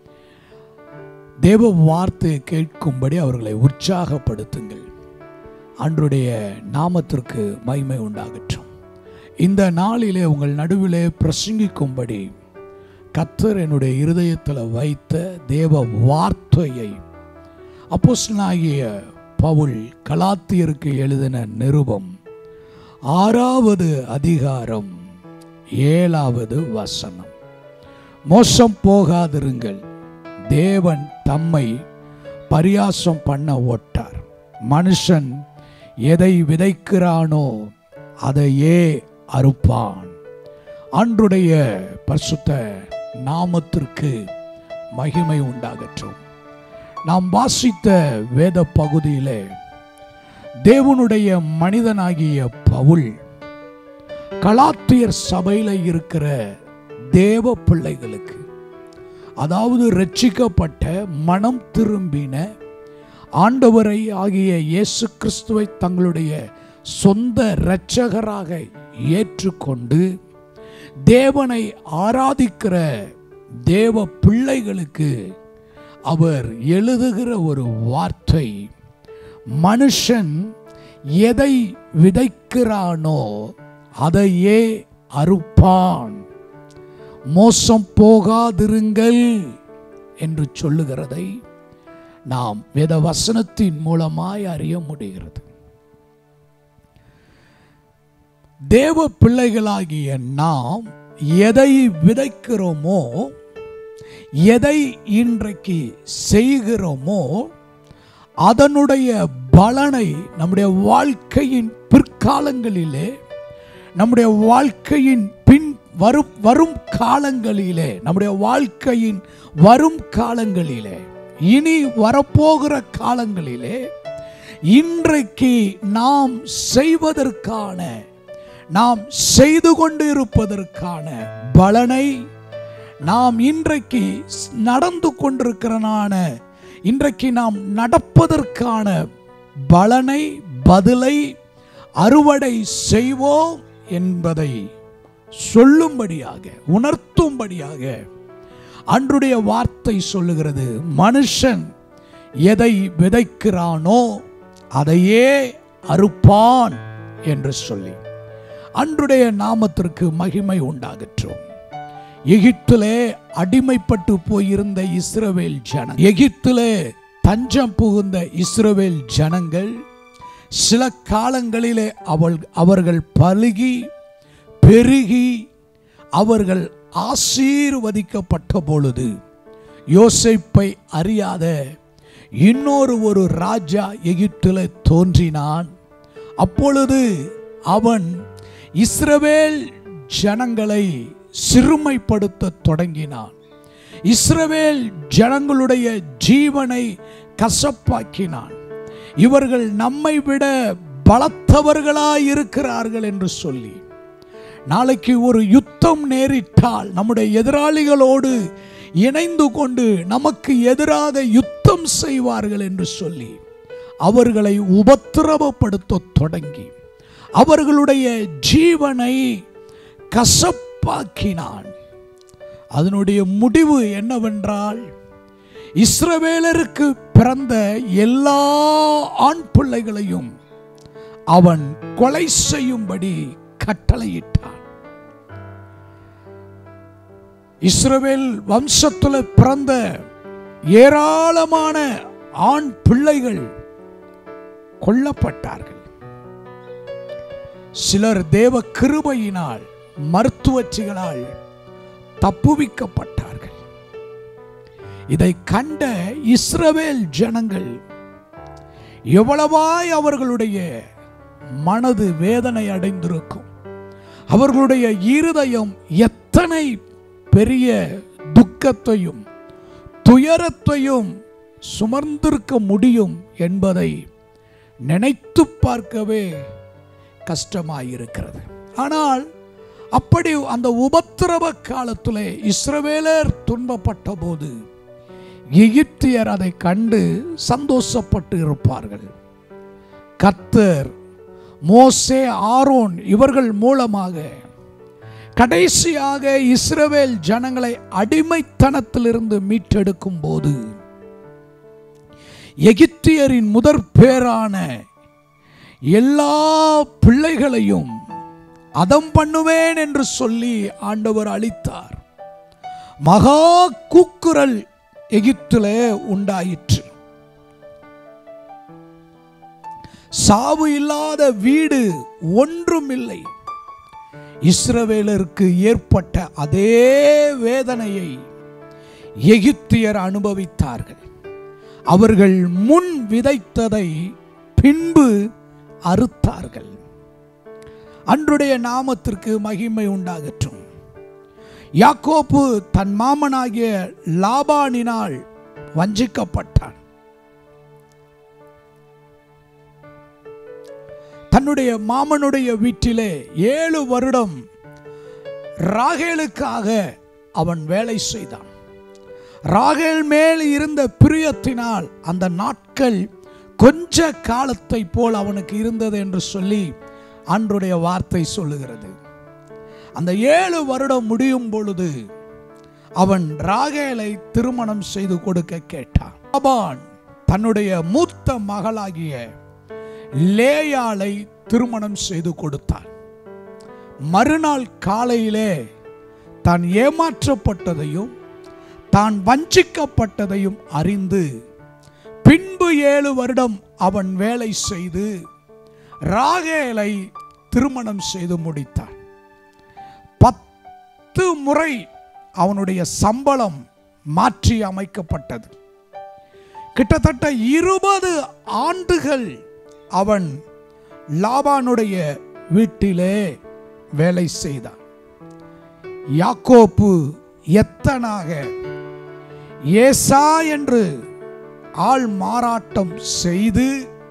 தேவ வார்த்தையை கேட்கும்படி அவர்களை உற்சாகப்படுத்துங்கள். ஆண்டவருடைய நாமத்திற்கு மகிமை உண்டாகட்டும். இந்த நாளிலே உங்கள் நடுவிலே பிரசங்கிக்கும்படி கர்த்தர் என்னுடைய இருதயத்தில் வைத்த தேவ வார்த்தையை அப்போஸ்தலனாகிய பவுல் கலாத்தியருக்கு எழுதின நிருபம் 6வது அதிகாரம் 7வது வசனம். மோசம் போகாதிருங்கள், தேவன் தம்மை பரியாசம் பண்ண ஓட்டார். மனுஷன் எதை விதைக்கிறானோ அதையே அறுப்பான். அன்றுடைய பரிசுத்த நாமத்திற்கு மகிமை உண்டாகட்டும். நாம் வாசித்த வேத பகுதியிலே தேவனுடைய மனிதனாகிய பவுல் கலாத்தியர் சபையில் இருக்கிற தேவ பிள்ளைகளுக்கு, அதாவது ரட்சிக்கப்பட்ட மனம் திரும்பின ஆண்டவரை ஆகிய இயேசு கிறிஸ்துவை தங்களுடைய சொந்த இரட்சகராக ஏற்றுக்கொண்டு தேவனை ஆராதிக்கிற தேவ பிள்ளைகளுக்கு அவர் எழுதுகிற ஒரு வார்த்தை, மனுஷன் எதை விதைக்கிறானோ அதையே அறுப்பான். மோசம் போகாதிருங்கள் என்று சொல்லுகிறதை நாம் வேத வசனத்தின் மூலமாய் அறிய முடிகிறது. தேவ பிள்ளைகளாகிய நாம் எதை விதைக்கிறோமோ, எதை இன்றைக்கு செய்கிறோமோ அதனுடைய பலனை நம்முடைய வாழ்க்கையின் பிற்காலங்களிலே, நம்முடைய வாழ்க்கையின் வரும் காலங்களிலே, நம்முடைய வாழ்க்கையின் வரும் காலங்களிலே, இனி வரப்போகிற காலங்களிலே இன்றைக்கு நாம் செய்வதற்கான, நாம் செய்து கொண்டு இருப்பதற்கான பலனை, நாம் இன்றைக்கு நடந்து கொண்டிருக்கிறனான, இன்றைக்கு நாம் நடப்பதற்கான பலனை, பதிலை அறுவடை செய்வோம் என்பதை சொல்லும்படியாக, உணர்த்தும்படியாக அன்றுடைய வார்த்தை சொல்லுகிறது, மனுஷன் எதை விதைக்கிறானோ அதையே அறுப்பான் என்று சொல்லி. அன்றுடைய நாமத்திற்கு மகிமை உண்டாகட்டும். எகிப்திலே அடிமைப்பட்டு போயிருந்த இஸ்ரவேல் ஜனம், எகிப்திலே தஞ்சம் புகுந்த இஸ்ரவேல் ஜனங்கள் சில காலங்களிலே அவர்கள் பலுகி பெருகி அவர்கள் ஆசீர்வதிக்கப்பட்ட பொழுது யோசேப்பை அறியாத இன்னொரு ராஜா எகிப்திலே தோன்றினான். அப்பொழுது அவன் இஸ்ரவேல் ஜனங்களை சிறுமைப்படுத்த தொடங்கினான். இஸ்ரவேல் ஜனங்களுடைய ஜீவனை கசப்பாக்கினான். இவர்கள் நம்மை விட பலத்தவர்களாய் இருக்கிறார்கள் என்று சொல்லி, நாளைக்கு ஒரு யுத்தம் நேரிட்டால் நம்முடைய எதிராளிகளோடு இணைந்து கொண்டு நமக்கு எதிராக யுத்தம் செய்வார்கள் என்று சொல்லி அவர்களை உபத்திரவப்படுத்த தொடங்கி அவர்களுடைய ஜீவனை கசப்பாக்கினான். அதனுடைய முடிவு என்னவென்றால், இஸ்ரவேலருக்கு பிறந்த எல்லா ஆண் பிள்ளைகளையும் அவன் கொலை செய்யும்படி கட்டளையிட்டான். இஸ்ரவேல் வம்சத்தில் பிறந்த ஏராளமான ஆண் பிள்ளைகள் கொல்லப்பட்டார்கள். சிலர் தேவ கிருபையினால், மருத்துவச்சிகளால் தப்புவிக்கப்பட்டார்கள். இதை கண்ட இஸ்ரவேல் ஜனங்கள் எவ்வளவாய் அவர்களுடைய மனது வேதனை அடைந்திருக்கும், அவர்களுடைய இருதயம் எத்தனை பெரிய துக்கத்தையும் துயரத்தையும் சுமர்ந்திருக்க முடியும் என்பதை நினைத்து பார்க்கவே கஷ்டமாயிருக்கிறது. ஆனால் அப்படி அந்த உபத்திரவ காலத்திலே இஸ்ரவேலர் துன்பப்பட்ட போது எகிப்தியர் அதை கண்டு சந்தோஷப்பட்டு இருப்பார்கள். கர்த்தர், மோசே, ஆரோன் இவர்கள் மூலமாக கடைசியாக இஸ்ரவேல் ஜனங்களை அடிமைத்தனத்திலிருந்து மீட்டெடுக்கும் போது எகிப்தியரின் முதற் பேரான எல்லா பிள்ளைகளையும் அதம் பண்ணுவேன் என்று சொல்லி ஆண்டவர் அளித்தார். மகா கூக்குரல் எகிப்திலே உண்டாயிற்று. சாவு இல்லாத வீடு ஒன்றும் இல்லை. இஸ்ரவேலருக்கு ஏற்பட்ட அதே வேதனையை எகிப்தியர் அனுபவித்தார்கள். அவர்கள் முன் விதைத்ததை பின்பு அறுத்தார்கள். அன்றைய நாமத்திற்கு மகிமை உண்டாகட்டும். யாக்கோபு தன் மாமனாகிய லாபானினால் வஞ்சிக்கப்பட்டான். தன்னுடைய மாமனுடைய வீட்டிலே 7 வருடம் ராகேலுக்காக அவன் வேலை செய்தான். ராகேல் மேல் இருந்த பிரியத்தினால் அந்த நாட்கள் கொஞ்ச காலத்தை போல் அவனுக்கு இருந்தது என்று சொல்லி அன்றைய வார்த்தை சொல்லுகிறது. அந்த 7 வருடம் முடியும் பொழுது அவன் ராகேலை திருமணம் செய்து கொடுக்க கேட்டான். லாபான் தன்னுடைய மூத்த மகளாகிய லேயாளை திருமணம் செய்து கொடுத்தான். மறுநாள் காலையிலே தான் ஏமாற்றப்பட்டதையும் தான் வஞ்சிக்கப்பட்டதையும் அறிந்து பின்பு 7 வருடம் அவன் வேலை செய்து ராகேலை திருமணம் செய்து முடித்தான். 10 முறை அவனுடைய சம்பளம் மாற்றி அமைக்கப்பட்டது. கிட்டத்தட்ட 20 ஆண்டுகள் அவன் லாபானுடைய வீட்டிலே வேலை செய்தான். யாக்கோபு எத்தனாக ஏசா என்று ஆள் மாறாட்டம் செய்து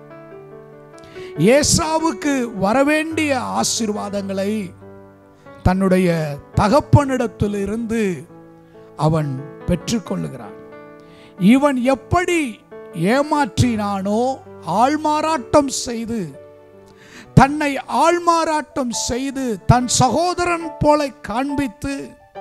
ஏசாவுக்கு வரவேண்டிய ஆசீர்வாதங்களை தன்னுடைய தகப்பனிடத்திலிருந்து அவன் பெற்றுக்கொள்ளுகிறான். இவன் எப்படி ஏமாற்றினானோ, ஆள்மாறாட்டம் செய்து தன்னை ஆள்மாறாட்டம் செய்து தன் சகோதரன் போல காண்பித்து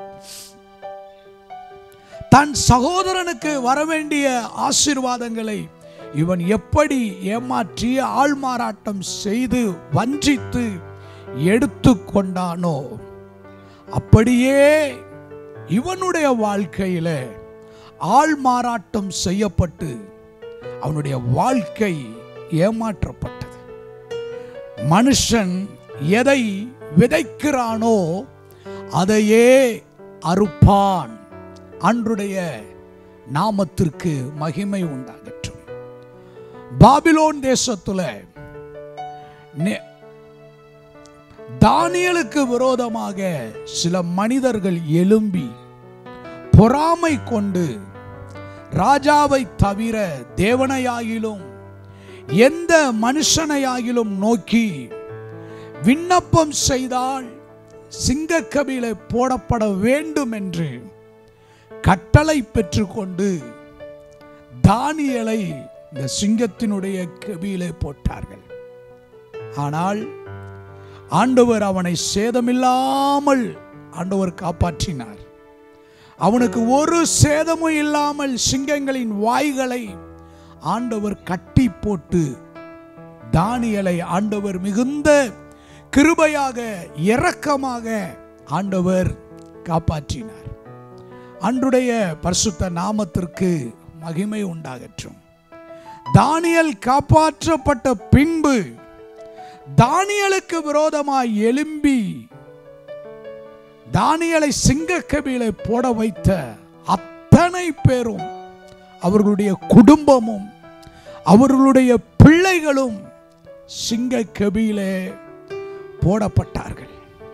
தன் சகோதரனுக்கு வரவேண்டிய ஆசீர்வாதங்களை இவன் எப்படி ஏமாற்றி ஆள்மாறாட்டம் செய்து வஞ்சித்து எடுத்து கொண்டானோ, அப்படியே இவனுடைய வாழ்க்கையில ஆள்மாறாட்டம் செய்யப்பட்டு அவனுடைய வாழ்க்கை ஏமாற்றப்பட்டது. மனுஷன் எதை விதைக்கிறானோ அதையே அறுப்பான். அன்றைய நாமத்திற்கு மகிமை உண்டாகட்டும். பாபிலோன் தேசத்துல தானியேலுக்கு விரோதமாக சில மனிதர்கள் எழும்பி பொறாமை கொண்டு ராஜாவை தவிர தேவனையாகிலும் எந்த மனுஷனையாகிலும் நோக்கி விண்ணப்பம் செய்தால் சிங்கக்கபிலே போடப்பட வேண்டும் என்று கட்டளை பெற்றுக்கொண்டு தானியேலை இந்த சிங்கத்தினுடைய கபியிலே போட்டார்கள். ஆனால் ஆண்டவர் அவனை சேதமில்லாமல் ஆண்டவர் காப்பாற்றினார். அவனுக்கு ஒரு சேதமும் இல்லாமல் சிங்கங்களின் வாய்களை ஆண்டவர் கட்டி போட்டு தானியேலை ஆண்டவர் மிகுந்த கிருபையாக இரக்கமாக ஆண்டவர் காப்பாற்றினார். அன்றைய பரிசுத்த நாமத்திற்கு மகிமை உண்டாகட்டும். தானியேல் காப்பாற்றப்பட்ட பின்பு தானியேலுக்கு விரோதமாய் எழும்பி தானியேலை சிங்கக்கபியிலே போட வைத்த அத்தனை பேரும், அவர்களுடைய குடும்பமும் அவர்களுடைய பிள்ளைகளும் சிங்கக்கபியிலே போடப்பட்டார்கள்.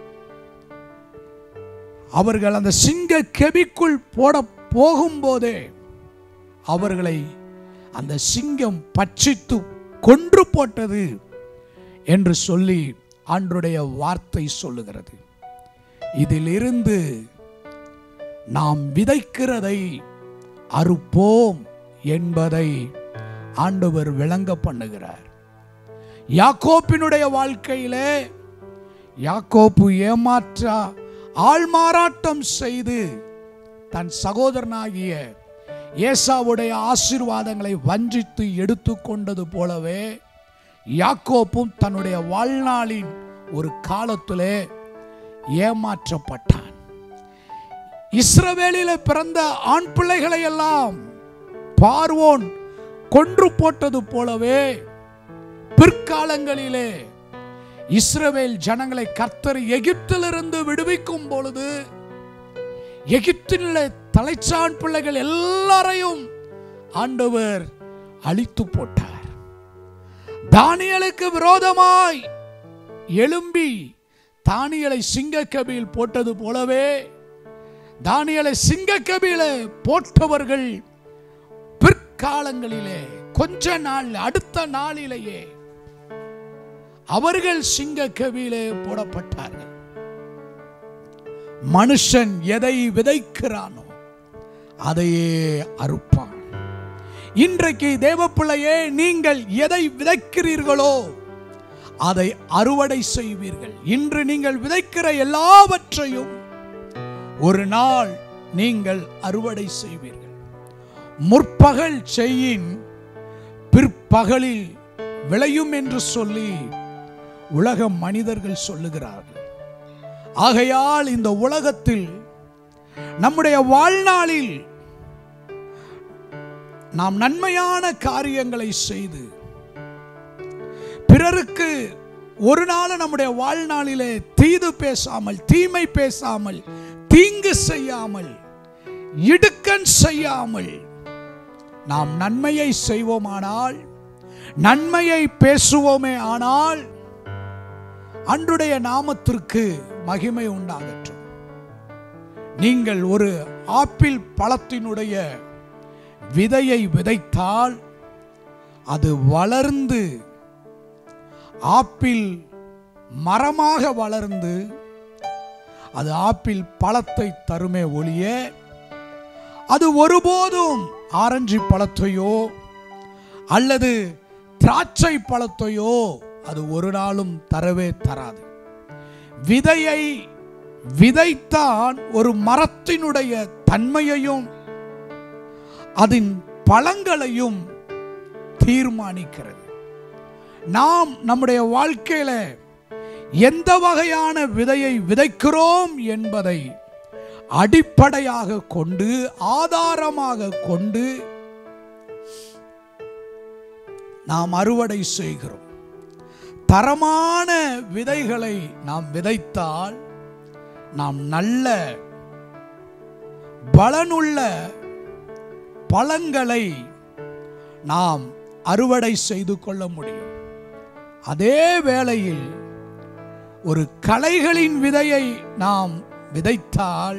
அவர்கள் அந்த சிங்கக்கபிக்குள் போட போகும்போதே அவர்களை அந்த சிங்கம் பட்சித்து கொன்று போட்டது என்று சொல்லி அன்றைய வார்த்தை சொல்லுகிறது. இதிலிருந்து நாம் விதைக்கிறதை அறுப்போம் என்பதை ஆண்டவர் விளங்க பண்ணுகிறார். யாக்கோப்பினுடைய வாழ்க்கையிலே யாக்கோப்பு ஆள்மாறாட்டம் செய்து தன் சகோதரனாகிய ஏசாவுடைய ஆசீர்வாதங்களை வஞ்சித்து எடுத்துக்கொண்டது போலவே யாக்கோப்பும் தன்னுடைய வாழ்நாளின் ஒரு காலத்திலே ஏமாற்றப்பட்டான். இஸ்ரவேலில் பிறந்த ஆண் பிள்ளைகளை எல்லாம் பார்வோன் கொன்று போட்டது போலவே பிற்காலங்களிலே இஸ்ரவேல் ஜனங்களை கர்த்தர் எகிப்திலிருந்து விடுவிக்கும் பொழுது எகிப்திலே தலைச்சான் பிள்ளைகள் எல்லாரையும் ஆண்டவர் அழித்து போட்டார். தானியேலுக்கு விரோதமாய் எழும்பி தானியேலை சிங்கக்கபியில் போட்டது போலவே தானியேலை சிங்கக்கபியிலே போட்டவர்கள் பிற்காலங்களிலே கொஞ்ச நாள் அடுத்த நாளிலேயே அவர்கள் சிங்கக்கபியிலே போடப்பட்டார்கள். மனுஷன் எதை விதைக்கிறானோ அதையே அறுப்பான். இன்றைக்கு தேவப்பிள்ளையே, நீங்கள் எதை விதைக்கிறீர்களோ அதை அறுவடை செய்வீர்கள். இன்று நீங்கள் விதைக்கிற எல்லாவற்றையும் ஒரு நாள் நீங்கள் அறுவடை செய்வீர்கள். முற்பகல் செய்யின் பிற்பகலில் விளையும் என்று சொல்லி உலக மனிதர்கள் சொல்லுகிறார்கள். ஆகையால் இந்த உலகத்தில் நம்முடைய வாழ்நாளில் நாம் நன்மையான காரியங்களை செய்து பிறருக்கு ஒரு நாள் நம்முடைய வாழ்நாளிலே தீது பேசாமல், தீமை பேசாமல், தீங்கு செய்யாமல், இடுக்கண் செய்யாமல் நாம் நன்மையை செய்வோமானால், நன்மையை பேசுவோமே ஆனால் அன்றுடைய நாமத்திற்கு மகிமை உண்டாகட்டும். நீங்கள் ஒரு ஆப்பிள் பழத்தினுடைய விதையை விதைத்தால் அது வளர்ந்து ஆப்பிள் மரமாக வளர்ந்து அது ஆப்பிள் பழத்தை தருமே ஒழிய அது ஒருபோதும் ஆரஞ்சு பழத்தையோ அல்லது திராட்சை பழத்தையோ அது ஒரு நாளும் தரவே தராது. விதையை விதைத்தான் ஒரு மரத்தினுடைய தன்மையையும் அதன் பழங்களையும் தீர்மானிக்கிறது. நாம் நம்முடைய வாழ்க்கையில எந்த வகையான விதையை விதைக்கிறோம் என்பதை அடிப்படையாக கொண்டு, ஆதாரமாக கொண்டு நாம் அறுவடை செய்கிறோம். தரமான விதைகளை நாம் விதைத்தால் நாம் நல்ல பலனுள்ள பழங்களை நாம் அறுவடை செய்து கொள்ள முடியும். அதே வேளையில் ஒரு களைகளின் விதையை நாம் விதைத்தால்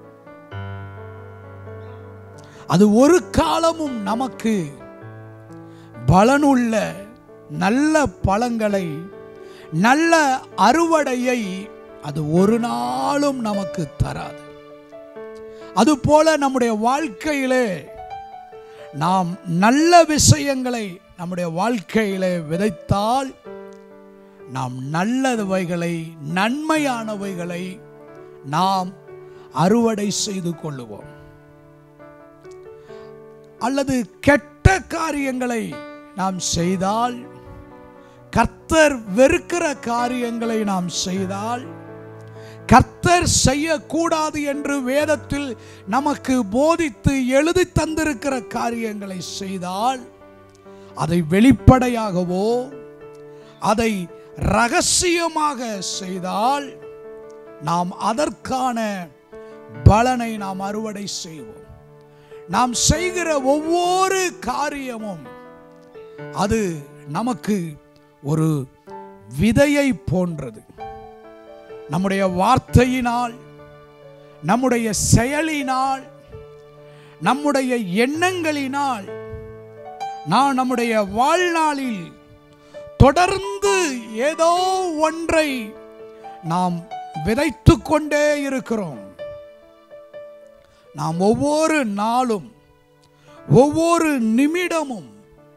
அது ஒரு காலமும் நமக்கு பலனுள்ள நல்ல பழங்களை, நல்ல அறுவடையை அது ஒரு நாளும் நமக்கு தராது. அதுபோல நம்முடைய வாழ்க்கையிலே நாம் நல்ல விஷயங்களை நம்முடைய வாழ்க்கையிலே விதைத்தால் நாம் நல்லவைகளை, நன்மையானவைகளை நாம் அறுவடை செய்து கொள்ளுவோம். அல்லது கெட்ட காரியங்களை நாம் செய்தால், கர்த்தர் வெறுக்கிற காரியங்களை நாம் செய்தால், கர்த்தர் செய்யக்கூடாது என்று வேதத்தில் நமக்கு போதித்து எழுதி தந்திருக்கிற காரியங்களை செய்தால், அதை வெளிப்படையாகவோ அதை ரகசியமாக செய்தால் நாம் அதற்கான பலனை நாம் அறுவடை செய்வோம். நாம் செய்கிற ஒவ்வொரு காரியமும் அது நமக்கு ஒரு விதையை போன்றது. நம்முடைய வார்த்தையினால், நம்முடைய செயலினால், நம்முடைய எண்ணங்களினால் நாம் நம்முடைய வாழ்நாளில் தொடர்ந்து ஏதோ ஒன்றை நாம் விதைத்து கொண்டே இருக்கிறோம். நாம் ஒவ்வொரு நாளும், ஒவ்வொரு நிமிடமும்,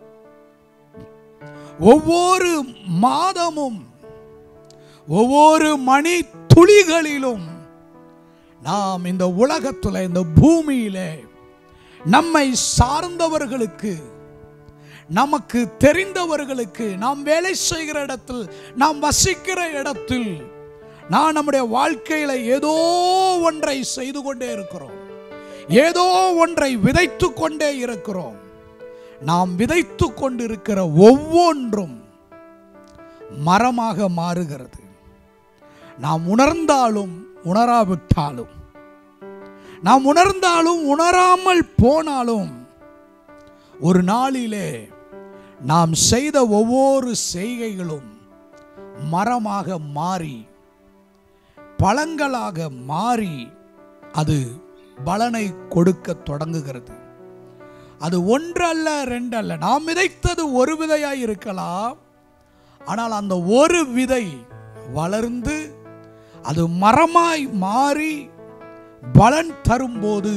ஒவ்வொரு மாதமும், ஒவ்வொரு மணி துளிகளிலும் நாம் இந்த உலகத்தில், இந்த பூமியிலே நம்மை சார்ந்தவர்களுக்கு, நமக்கு தெரிந்தவர்களுக்கு, நாம் வேலை செய்கிற இடத்தில், நாம் வசிக்கிற இடத்தில் நான் நம்முடைய வாழ்க்கையில ஏதோ ஒன்றை செய்து கொண்டே இருக்கிறோம், ஏதோ ஒன்றை விதைத்து கொண்டே இருக்கிறோம். நாம் விதைத்து கொண்டிருக்கிற ஒவ்வொன்றும் மரமாக மாறுகிறது. நாம் உணர்ந்தாலும் உணராவிட்டாலும், நாம் உணர்ந்தாலும் உணராமல் போனாலும், ஒரு நாளிலே நாம் செய்த ஒவ்வொரு செய்கைகளும் மரமாக மாறி பழங்களாக மாறி அது பலனை கொடுக்க தொடங்குகிறது. அது ஒன்றல்ல ரெண்டல்ல. நாம் விதைத்தது ஒரு விதையாய் இருக்கலாம், ஆனால் அந்த ஒரு விதை வளர்ந்து அது மரமாய் மாறி பலன் தரும்போது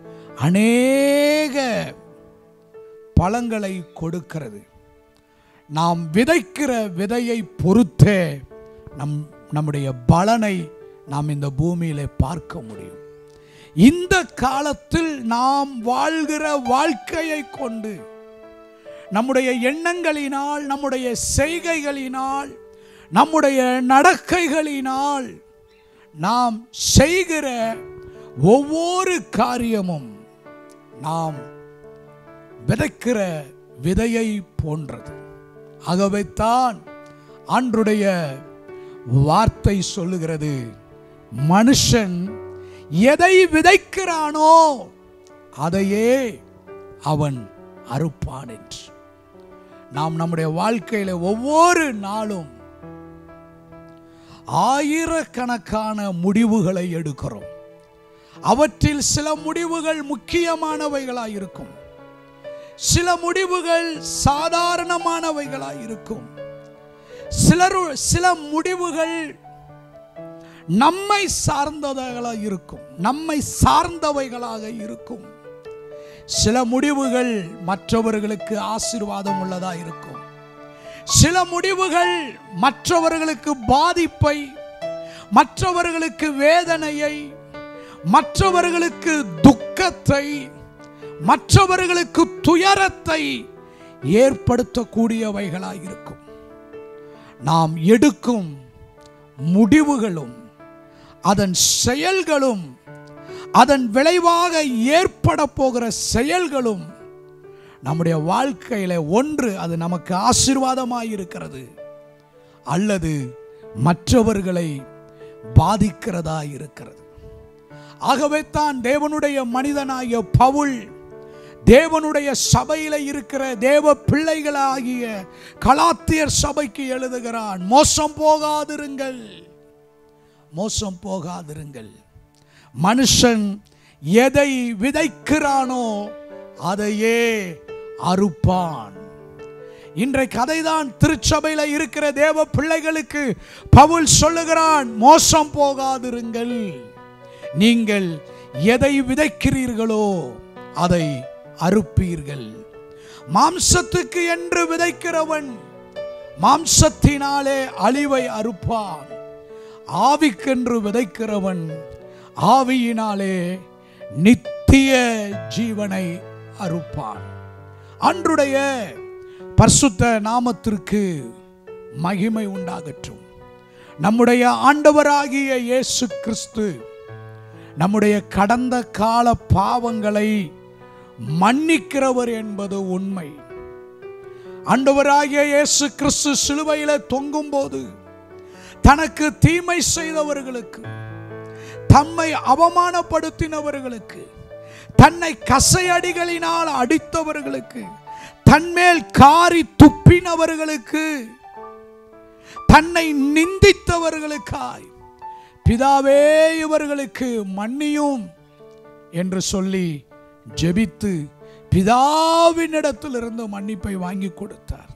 அநேக பழங்களை கொடுக்கிறது. நாம் விதைக்கிற விதையை பொறுத்தே நம்முடைய பலனை நாம் இந்த பூமியிலே பார்க்க முடியும். இந்த காலத்தில் நாம் வாழ்கிற வாழ்க்கையை கொண்டு நம்முடைய எண்ணங்களினால், நம்முடைய செய்கைகளினால், நம்முடைய நடக்கைகளினால் நாம் செய்கிற ஒவ்வொரு காரியமும் நாம் விதைக்கிற விதையை போன்றது. ஆகவேதான் ஆண்டவருடைய வார்த்தை சொல்லுகிறது, மனுஷன் எதை விதைக்கிறானோ அதையே அவன் அறுப்பான் என்று. நாம் நம்முடைய வாழ்க்கையில ஒவ்வொரு நாளும் ஆயிரக்கணக்கான முடிவுகளை எடுக்கிறோம். அவற்றில் சில முடிவுகள் முக்கியமானவைகளாய் இருக்கும், சில முடிவுகள் சாதாரணமானவைகளாய் இருக்கும், சில முடிவுகள் நம்மை சார்ந்தவைகளாக இருக்கும், நம்மை சார்ந்தவைகளாக இருக்கும். சில முடிவுகள் மற்றவர்களுக்கு ஆசீர்வாதம் உள்ளதா இருக்கும், சில முடிவுகள் மற்றவர்களுக்கு பாதிப்பை, மற்றவர்களுக்கு வேதனையை, மற்றவர்களுக்கு துக்கத்தை, மற்றவர்களுக்கு துயரத்தை ஏற்படுத்தக்கூடியவைகளாக இருக்கும். நாம் எடுக்கும் முடிவுகளும் அதன் செயல்களும், அதன் விளைவாக ஏற்பட போகிற செயல்களும் நம்முடைய வாழ்க்கையில ஒன்று அது நமக்கு ஆசீர்வாதமாய் இருக்கிறது, அல்லது மற்றவர்களை பாதிக்கிறதா இருக்கிறது. ஆகவே தான் தேவனுடைய மனிதனாகிய பவுல் தேவனுடைய சபையில இருக்கிற தேவ பிள்ளைகளாகிய கலாத்தியர் சபைக்கு எழுதுகிறான், மோசம் போகாதிருங்கள், மோசம் போகாதிருங்கள். மனுஷன் எதை விதைக்கிறானோ அதையே அறுப்பான். இன்றைக்கு அதைதான் திருச்சபையில இருக்கிற தேவ பிள்ளைகளுக்கு பவுல் சொல்லுகிறான், மோசம் போகாதிருங்கள். நீங்கள் எதை விதைக்கிறீர்களோ அதை அறுப்பீர்கள். மாம்சத்துக்கு என்று விதைக்கிறவன் மாம்சத்தினாலே அழிவை அறுப்பான், ஆவிக்கென்று விதைக்கிறவன் ஆவியினாலே நித்திய ஜீவனை அறுப்பான். அன்றுடைய பரிசுத்த நாமத்திற்கு மகிமை உண்டாகட்டும். நம்முடைய ஆண்டவராகிய இயேசு கிறிஸ்து நம்முடைய கடந்த கால பாவங்களை மன்னிக்கிறவர் என்பது உண்மை. ஆண்டவராகிய இயேசு கிறிஸ்து சிலுவையில தொங்கும் போது தனக்கு தீமை செய்தவர்களுக்கு, தம்மை அவமானப்படுத்தினவர்களுக்கு, தன்னை கசையடிகளினால் அடித்தவர்களுக்கு, தன்மேல் காரி துப்பினவர்களுக்கு, தன்னை நிந்தித்தவர்களுக்காய் பிதாவே இவர்களுக்கு மன்னியும் என்று சொல்லி ஜெபித்து பிதாவினிடத்திலிருந்து மன்னிப்பை வாங்கி கொடுத்தார்.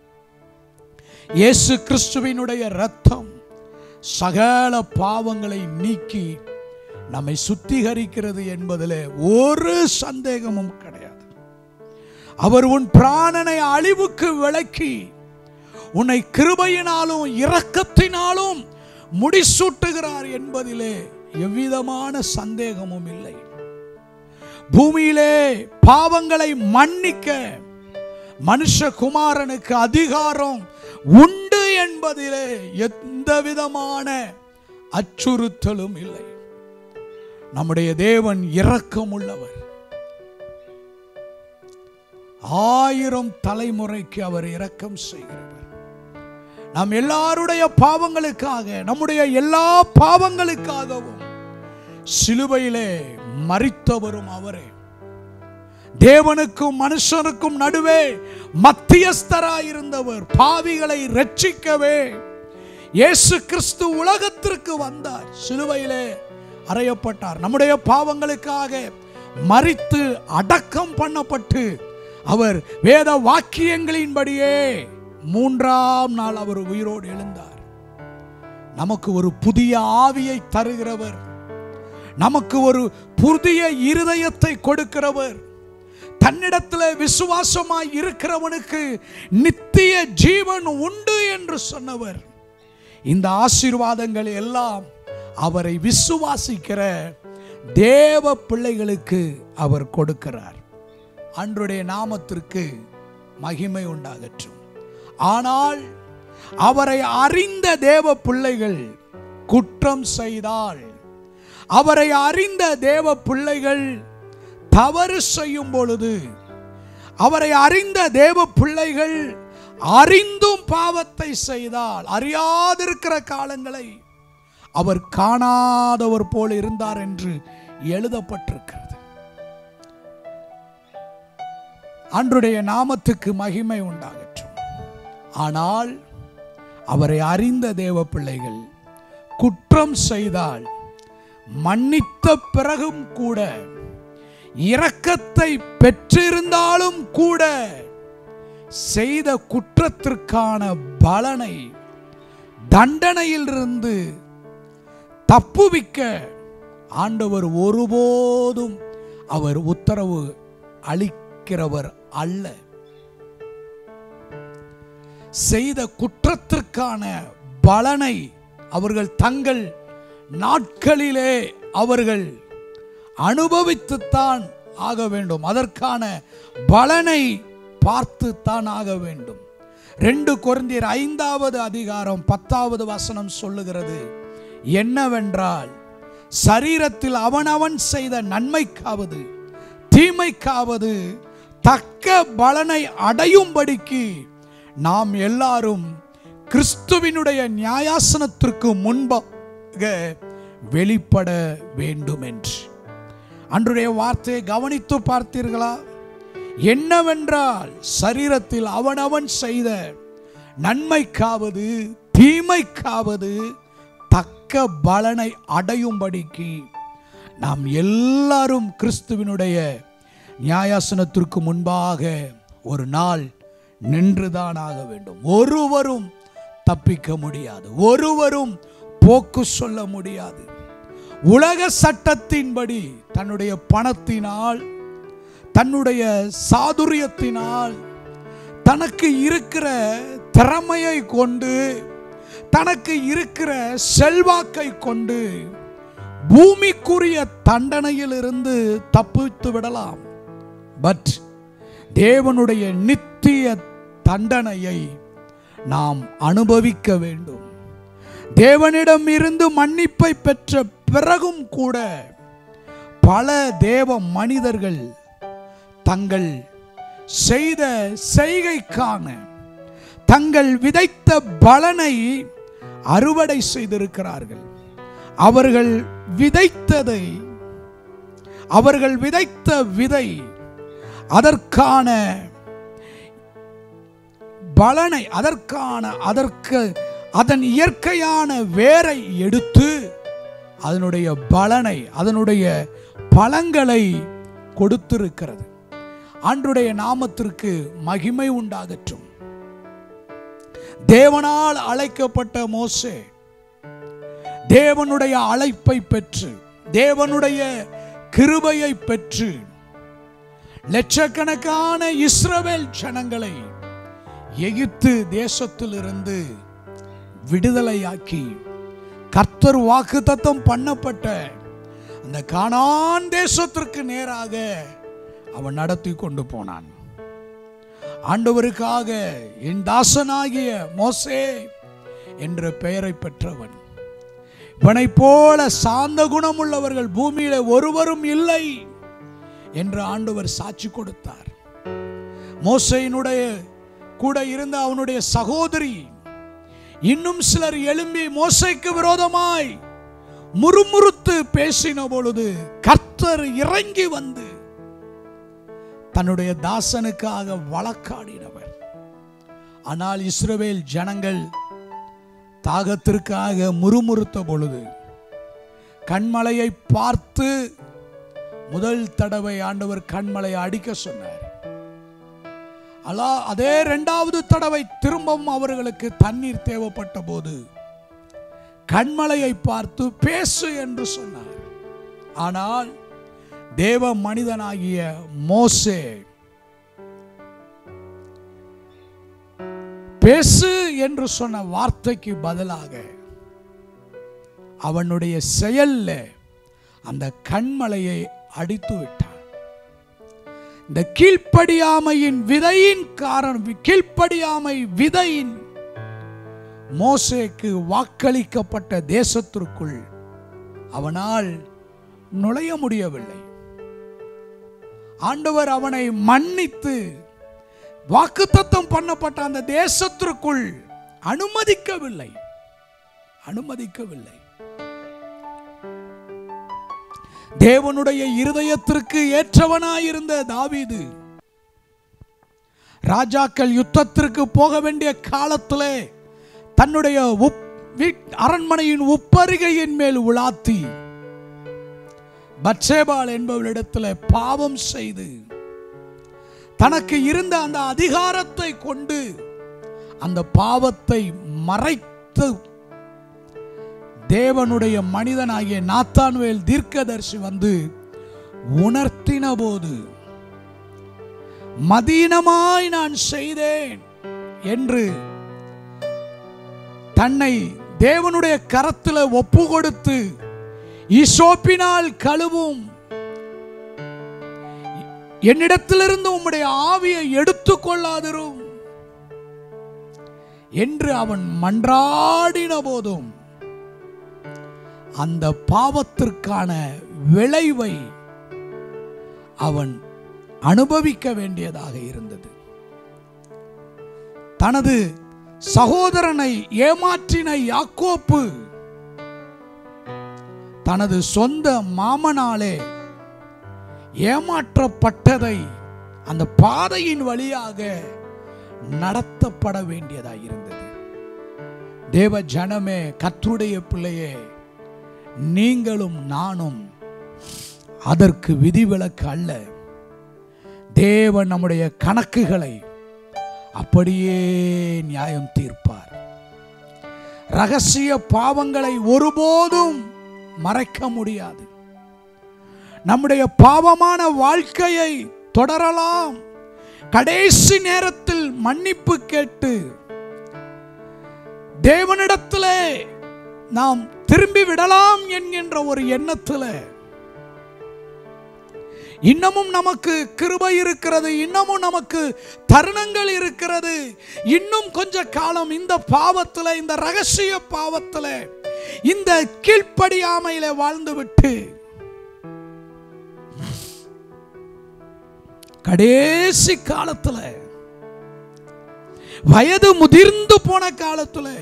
இயேசு கிறிஸ்துவினுடைய இரத்தம் சகல பாவங்களை நீக்கி நம்மை சுத்திகரிக்கிறது என்பதிலே ஒரு சந்தேகமும் கிடையாது. அவர் உன் பிராணனை அழிவுக்கு விலக்கி உன்னை கிருபையினாலும் இரக்கத்தினாலும் முடிசூட்டுகிறார் என்பதிலே எவ்விதமான சந்தேகமும் இல்லை. பூமியிலே பாவங்களை மன்னிக்க மனுஷகுமாரனுக்கு அதிகாரம் உண்டு என்பதிலே எந்த விதமான அச்சுறுத்தலும் இல்லை. நம்முடைய தேவன் இரக்கம் உள்ளவர். 1000 தலைமுறைக்கு அவர் இரக்கம் செய்கிறவர். நாம் எல்லாருடைய பாவங்களுக்காக, நம்முடைய எல்லா பாவங்களுக்காகவும் சிலுவையிலே மரித்தவரும் அவரே. தேவனுக்கும் மனுஷனுக்கும் நடுவே மத்தியஸ்தராயிருந்தவர். பாவிகளை ரட்சிக்கவே இயேசு கிறிஸ்து உலகத்திற்கு வந்தார். சிலுவையிலே அறையப்பட்டார். நம்முடைய பாவங்களுக்காக மரித்து அடக்கம் பண்ணப்பட்டு அவர் வேத வாக்கியங்களின்படியே 3ஆம் நாள் அவர் உயிரோடு எழுந்தார். நமக்கு ஒரு புதிய ஆவியை தருகிறவர், நமக்கு ஒரு புதிய இருதயத்தை கொடுக்கிறவர், தன்னிடத்தில் விசுவாசமாய் இருக்கிறவனுக்கு நித்திய ஜீவன் உண்டு என்று சொன்னவர். இந்த ஆசீர்வாதங்கள் எல்லாம் அவரை விசுவாசிக்கிற தேவ பிள்ளைகளுக்கு அவர் கொடுக்கிறார். அன்றைய நாமத்திற்கு மகிமை உண்டாகட்டும். ஆனால் அவரை அறிந்த தேவ பிள்ளைகள் குற்றம் செய்தால், அவரை அறிந்த தேவ பிள்ளைகள் தவறு செய்யும் பொழுது, அவரை அறிந்த தேவ பிள்ளைகள் அறிந்தும் பாவத்தை செய்தால், அறியாதிருக்கிற காலங்களை அவர் காணாதவர் போல இருந்தார் என்று எழுதப்பட்டிருக்கிறது. அன்றைய நாமத்துக்கு மகிமை உண்டாகட்டும். ஆனால் அவரை அறிந்த தேவ பிள்ளைகள் குற்றம் செய்தால் மன்னித்த பிறகும் கூட, இரக்கத்தை பெற்றிருந்தாலும் கூட, செய்த குற்றத்திற்கான பலனை, தண்டனையிலிருந்து தப்புவிக்க ஆண்டவர் ஒருபோதும் அவர் உத்தரவு அளிக்கிறவர் அல்ல. செய்த குற்றத்திற்கான பலனை அவர்கள் தங்கள் நாட்களிலே அவர்கள் அனுபவித்துத்தான் ஆக வேண்டும். அதற்கான பலனை பார்த்துத்தான் ஆக வேண்டும். 2 கொரிந்தியர் 5வது அதிகாரம் 10வது வசனம் சொல்லுகிறது என்னவென்றால், சரீரத்தில் அவனவன் செய்த நன்மைக்காவது தீமைக்காவது தக்க பலனை அடையும்படிக்கு நாம் எல்லாரும் கிறிஸ்துவினுடைய நியாயாசனத்திற்கு முன்பாக வெளிப்பட வேண்டும் என்று. அன்றைய வார்த்தையை கவனித்து பார்த்தீர்களா? என்னவென்றால், சரீரத்தில் அவனவன் செய்த நன்மைக்காவது தீமைக்காவது தக்க பலனை அடையும்படிக்கு நாம் எல்லாரும் கிறிஸ்துவினுடைய நியாயாசனத்திற்கு முன்பாக ஒரு நாள் நின்றுதான் ஆக வேண்டும். ஒருவரும் தப்பிக்க முடியாது, ஒருவரும் போக்கு சொல்ல முடியாது. உலக சட்டத்தின்படி தன்னுடைய பணத்தினால், தன்னுடைய சாதுரியத்தினால், தனக்கு இருக்கிற திறமையை கொண்டு, தனக்கு இருக்கிற செல்வாக்கை கொண்டு பூமிக்குரிய தண்டனையில் இருந்து தப்பித்து விடலாம். பட் தேவனுடைய நித்திய தண்டனையை நாம் அனுபவிக்க வேண்டும். தேவனிடம் இருந்து மன்னிப்பை பெற்ற பிறகும் கூட பல தேவ மனிதர்கள் தங்கள் செய்த செய்கைக்கான, தங்கள் விதைத்த பலனை அறுவடை செய்திருக்கிறார்கள். அவர்கள் விதைத்ததை, அவர்கள் விதைத்த விதை, அதற்கான பலனை, அதன் இயற்கையான வேரை எடுத்து அதனுடைய பலனை, அதனுடைய பழங்களை கொடுத்திருக்கிறது. ஆண்டவருடைய நாமத்திற்கு மகிமை உண்டாகட்டும். தேவனால் அழைக்கப்பட்ட மோசே தேவனுடைய அழைப்பை பெற்று, தேவனுடைய கிருபையை பெற்று லட்சக்கணக்கான இஸ்ரவேல் ஜனங்களை எகிப்து தேசத்திலிருந்து விடுதலையாக்கி, கர்த்தர் வாக்குத்தத்தம் பண்ணப்பட்ட அந்த கானான் தேசத்திற்கு நேராக அவன் நடத்தி கொண்டு போனான். ஆண்டவருக்காக என் தாசனாகிய மோசே என்ற பெயரை பெற்றவன், இவனை போல சாந்த குணம் உள்ளவர்கள் பூமியில ஒருவரும் இல்லை என்று ஆண்டவர் சாட்சி கொடுத்தார். மோசேயினுடைய கூட இருந்த அவனுடைய சகோதரி இன்னும் சிலர் எழும்பி மோசேக்கு விரோதமாய் முறுமுறுத்து பேசின பொழுது கர்த்தர் இறங்கி வந்து தன்னுடைய தாசனுக்காக வழக்காடினவர். ஆனால் இஸ்ரவேல் ஜனங்கள் தாகத்திற்காக முறுமுறுத்த பொழுது கண்மலையை பார்த்து முதல் தடவை ஆண்டவர் கண்மலையை அடிக்க சொன்னார். அதே இரண்டாவது தடவை திரும்பவும் அவர்களுக்கு தண்ணீர் தேவைப்பட்ட போது கண்மலையை பார்த்து பேசு என்று சொன்னார். ஆனால் தேவ மனிதனாகிய மோசே பேசு என்று சொன்ன வார்த்தைக்கு பதிலாக அவனுடைய செயல்ல அந்த கண்மலையை அடித்து விட்டான். இந்த கீழ்ப்படியாமையின் விதையின் காரணம், கீழ்ப்படியாமை விதையின் மோசேக்கு வாக்களிக்கப்பட்ட தேசத்திற்குள் அவனால் நுழைய முடியவில்லை. ஆண்டவர் அவனை மன்னித்து வாக்குத்தத்தம் பண்ணப்பட்ட அந்த தேசத்திற்குள் அனுமதிக்கவில்லை. தேவனுடைய இருதயத்திற்கு ஏற்றவனாயிருந்த தாவீது ராஜாக்கள் யுத்தத்திற்கு போக வேண்டிய காலத்திலே தன்னுடைய அரண்மனையின் உப்பரிகையின் மேல் உலாத்தி பத்சேபாள் என்பவளிடத்தில் பாவம் செய்து தனக்கு இருந்த அந்த அதிகாரத்தை கொண்டு அந்த பாவத்தை மறைத்து தேவனுடைய மனிதனாகிய நாத்தான்வேல் தீர்க்கதரிசி வந்து உணர்த்தின போது மதீனமாய் நான் செய்தேன் என்று தன்னை தேவனுடைய கரத்தில் ஒப்பு கொடுத்து ஈசோப்பினால் கழுவும் என்னிடத்திலிருந்து உம்முடைய ஆவியை எடுத்துக்கொள்ளாதிரும் என்று அவன் மன்றாடின போதும் அந்த பாவத்திற்கான விளைவை அவன் அனுபவிக்க வேண்டியதாக இருந்தது. தனது சகோதரனை ஏமாற்றின யாக்கோப்பு தனது சொந்த மாமனாலே ஏமாற்றப்பட்டதை அந்த பாதையின் வழியாக நடத்தப்பட வேண்டியதாக இருந்தது. தேவ ஜனமே, கர்த்தருடைய பிள்ளையே, நீங்களும் நானும் அதற்கு விதிவிலக்கு அல்ல. தேவன் நம்முடைய கணக்குகளை அப்படியே நியாயம் தீர்ப்பார். ரகசிய பாவங்களை ஒருபோதும் மறைக்க முடியாது. நம்முடைய பாவமான வாழ்க்கையை தொடரலாம். கடைசி நேரத்தில் மன்னிப்பு கேட்டு தேவனிடத்திலே நாம் திரும்பி விடலாம் என்கின்ற ஒரு எண்ணத்தில் இன்னமும் நமக்கு கிருபை இருக்கிறது, இன்னமும் நமக்கு தருணங்கள் இருக்கிறது. இன்னும் கொஞ்ச காலம் இந்த பாவத்தில், இந்த ரகசிய பாவத்தில், இந்த கீழ்ப்படியாமையில வாழ்ந்துவிட்டு கடைசி காலத்தில், வயது முதிர்ந்து போன காலத்தில்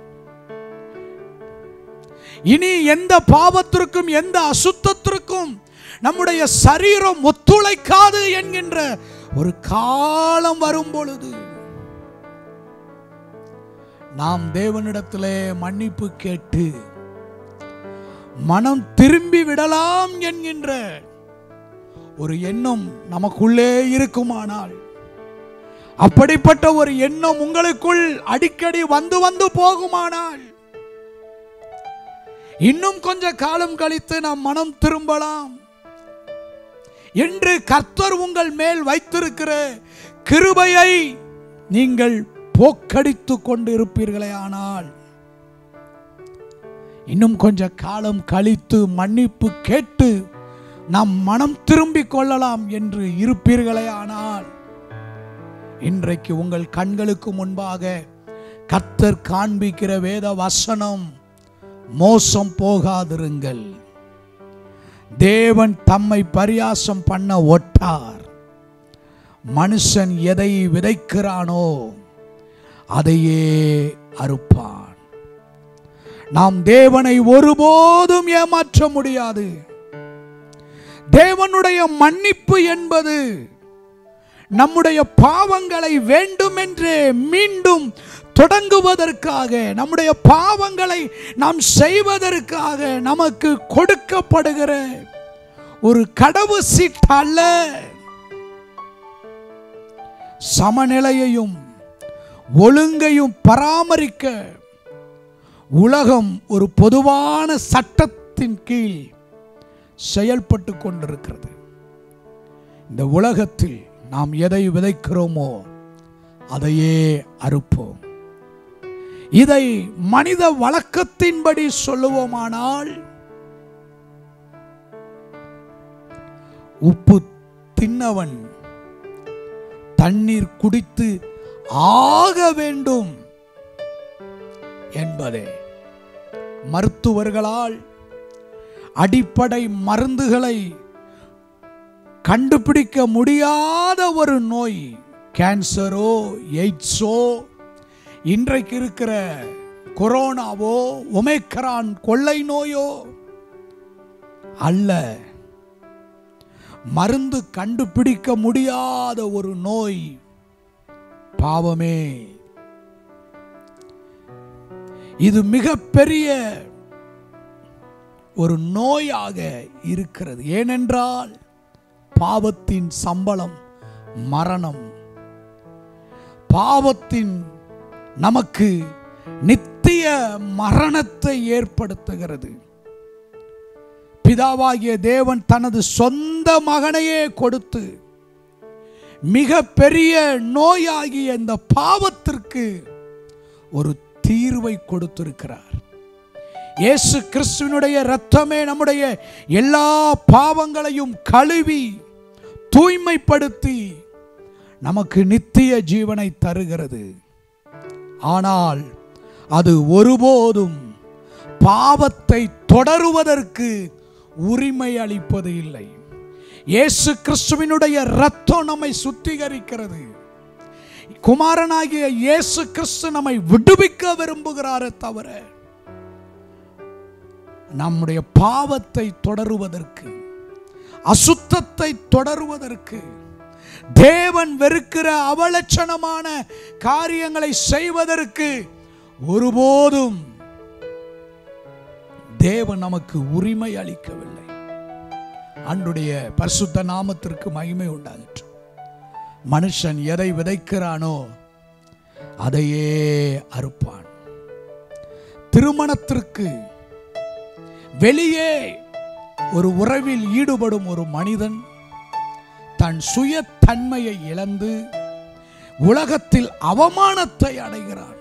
இனி எந்த பாவத்திற்கும் எந்த அசுத்தத்திற்கும் நம்முடைய சரீரம் ஒத்துழைக்காது என்கின்ற ஒரு காலம் வரும் பொழுது நாம் தேவனிடத்திலே மன்னிப்பு கேட்டு மனம் திரும்பி விடலாம் என்கின்ற ஒரு எண்ணம் நமக்குள்ளே இருக்குமானால், அப்படிப்பட்ட ஒரு எண்ணம் உங்களுக்குள் அடிக்கடி வந்து வந்து போகுமானால், இன்னும் கொஞ்ச காலம் கழித்து நாம் மனம் திரும்பலாம் என்று கர்த்தர் உங்கள் மேல் வைத்திருக்கிற கிருபையை நீங்கள் போக்கடித்து கொண்டு இருப்பீர்களே ஆனால், இன்னும் கொஞ்ச காலம் கழித்து மன்னிப்பு கேட்டு நாம் மனம் திரும்பிக் கொள்ளலாம் என்று இருப்பீர்களே ஆனால், இன்றைக்கு உங்கள் கண்களுக்கு முன்பாக கர்த்தர் காண்பிக்கிற வேத வசனம் மோசம் போகாதிருங்கள். தேவன் தம்மை பரியாசம் பண்ண ஒட்டார். மனுஷன் எதை விதைக்கிறானோ அதையே அறுப்பான். நாம் தேவனை ஒருபோதும் ஏமாற்ற முடியாது. தேவனுடைய மன்னிப்பு என்பது நம்முடைய பாவங்களை வேண்டுமென்றே மீண்டும் தொடங்குவதற்காக, நம்முடைய பாவங்களை நாம் செய்வதற்காக நமக்கு கொடுக்கப்படுகிற ஒரு கடவு சீட்டு அல்ல. சமநிலையையும் ஒழுங்கையும் பராமரிக்க உலகம் ஒரு பொதுவான சட்டத்தின் கீழ் செயல்பட்டு கொண்டிருக்கிறது. இந்த உலகத்தில் நாம் எதை விதைக்கிறோமோ அதையே அறுப்போம். இதை மனித வழக்கத்தின்படி சொல்லுவோமானால், உப்பு தின்னவன் தண்ணீர் குடித்து ஆக வேண்டும் என்பதே. மருத்துவர்களால் அடிப்படை மருந்துகளை கண்டுபிடிக்க முடியாத ஒரு நோய், கேன்சரோ எய்ட்ஸோ, இன்றைக்கு இருக்கிற கொரோனாவோ ஒமேக்ரான் கொள்ளை நோயோ அல்ல. மருந்து கண்டுபிடிக்க முடியாத ஒரு நோய் பாவமே. இது மிகப்பெரிய ஒரு நோயாக இருக்கிறது. ஏனென்றால் பாவத்தின் சம்பளம் மரணம். பாவத்தின் நமக்கு நித்திய மரணத்தை ஏற்படுத்துகிறது. பிதாவாகிய தேவன் தனது சொந்த மகனையே கொடுத்து மிக பெரிய நோயாகிய இந்த பாவத்திற்கு ஒரு தீர்வை கொடுத்திருக்கிறார். இயேசு கிறிஸ்துவினுடைய இரத்தமே நம்முடைய எல்லா பாவங்களையும் கழுவி தூய்மைப்படுத்தி நமக்கு நித்திய ஜீவனை தருகிறது. ஆனால் அது ஒருபோதும் பாவத்தை தொடருவதற்கு உரிமை அளிப்பது இல்லை. இயேசு கிறிஸ்துவினுடைய இரத்தம் நம்மை சுத்திகரிக்கிறது. குமாரனாகிய இயேசு கிறிஸ்து நம்மை விடுவிக்க விரும்புகிறாரே தவிர நம்முடைய பாவத்தை தொடருவதற்கு, அசுத்தத்தை தொடருவதற்கு, தேவன் வெறுக்கிற அவலட்சணமான காரியங்களை செய்வதற்கு ஒருபோதும் தேவன் நமக்கு உரிமை அளிக்கவில்லை. அன்றைய பரிசுத்த நாமத்திற்கு மகிமை உண்டாயிற்று. மனுஷன் எதை விதைக்கிறானோ அதையே அறுப்பான். திருமணத்திற்கு வெளியே ஒரு உறவில் ஈடுபடும் ஒரு மனிதன் தன் சுய தன்மையை இழந்து உலகத்தில் அவமானத்தை அடைகிறான்.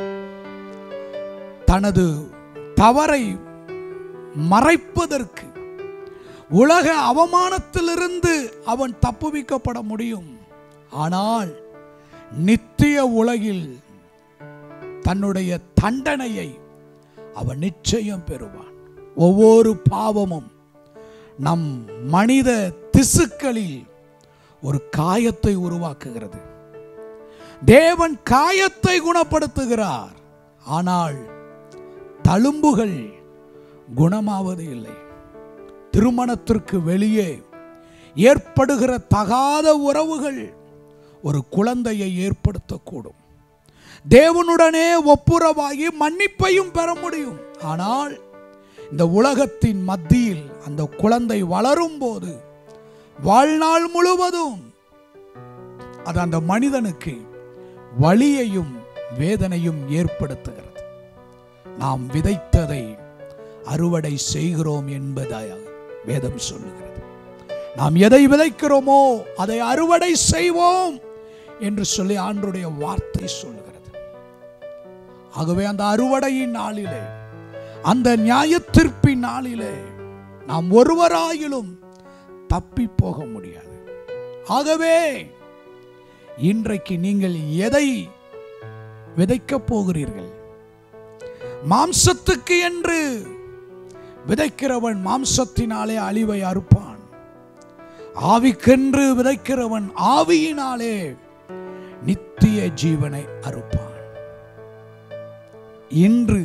தனது தவறை மறைப்பதற்கு உலக அவமானத்திலிருந்து அவன் தப்புவிக்கப்பட முடியும். ஆனால் நித்திய உலகில் தன்னுடைய தண்டனையை அவன் நிச்சயம் பெறுவான். ஒவ்வொரு பாவமும் நம் மனித திசுக்களில் ஒரு காயத்தை உருவாக்குகிறது. தேவன் காயத்தை குணப்படுத்துகிறார், ஆனால் தழும்புகள் குணமாவது இல்லை. திருமணத்திற்கு வெளியே ஏற்படுகிற தகாத உறவுகள் ஒரு குழந்தையை ஏற்படுத்தக்கூடும். தேவனுடனே ஒப்புரவாகி மன்னிப்பையும் பெற முடியும். ஆனால் இந்த உலகத்தின் மத்தியில் அந்த குழந்தை வளரும் போது வாழ்நாள் முழுவதும் அது அந்த மனிதனுக்கு வலியையும் வேதனையும் ஏற்படுத்துகிறது. நாம் விதைத்ததை அறுவடை செய்கிறோம் என்பதாக வேதம் சொல்லுகிறது. நாம் எதை விதைக்கிறோமோ அதை அறுவடை செய்வோம் என்று சொல்லி ஆண்டவருடைய வார்த்தை சொல்லுகிறது. ஆகவே அந்த அறுவடையின் நாளிலே, அந்த நியாயத்தீர்ப்பின் நாளிலே நாம் ஒருவராயிலும் தப்பி போக முடியாது. ஆகவே இன்றைக்கு நீங்கள் எதை விதைக்கப் போகிறீர்கள்? மாம்சத்துக்கு என்று விதைக்கிறவன் மாம்சத்தினாலே அழிவை அறுப்பான், ஆவிக்கென்று விதைக்கிறவன் ஆவியினாலே நித்திய ஜீவனை அறுப்பான். இன்று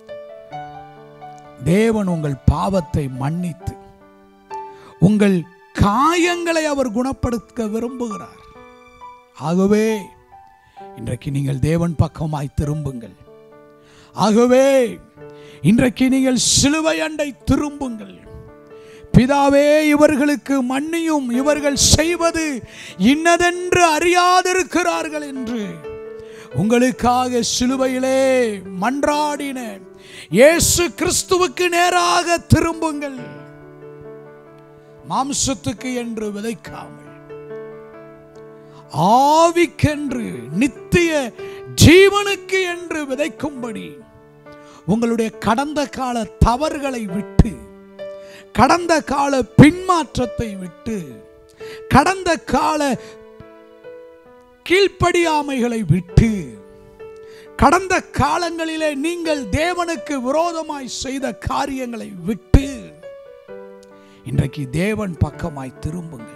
தேவன் உங்கள் பாவத்தை மன்னித்து உங்கள் காயங்களை அவர் குணப்படுத்த விரும்புகிறார். ஆகவே இன்றைக்கு நீங்கள் தேவன் பக்கமாய் திரும்புங்கள். ஆகவே இன்றைக்கு நீங்கள் சிலுவை அண்டை திரும்புங்கள். பிதாவே, இவர்களுக்கு மன்னியும், இவர்கள் செய்வது இன்னதென்று அறியாதிருக்கிறார்கள் என்று உங்களுக்காக சிலுவையிலே மன்றாடின இயேசு கிறிஸ்துவுக்கு நேராக திரும்புங்கள். மாம்சத்துக்கு என்று விதைக்காமல் ஆவிக்கென்று நித்திய ஜீவனுக்கு என்று விதைக்கும்படி உங்களுடைய கடந்த கால தவறுகளை விட்டு, கடந்த கால பின்மாற்றத்தை விட்டு, கடந்த கால கீழ்ப்படியாமைகளை விட்டு, கடந்த காலங்களிலே நீங்கள் தேவனுக்கு விரோதமாய் செய்த காரியங்களை விட்டு இன்றைக்கு தேவன் பக்கமாய் திரும்புங்கள்.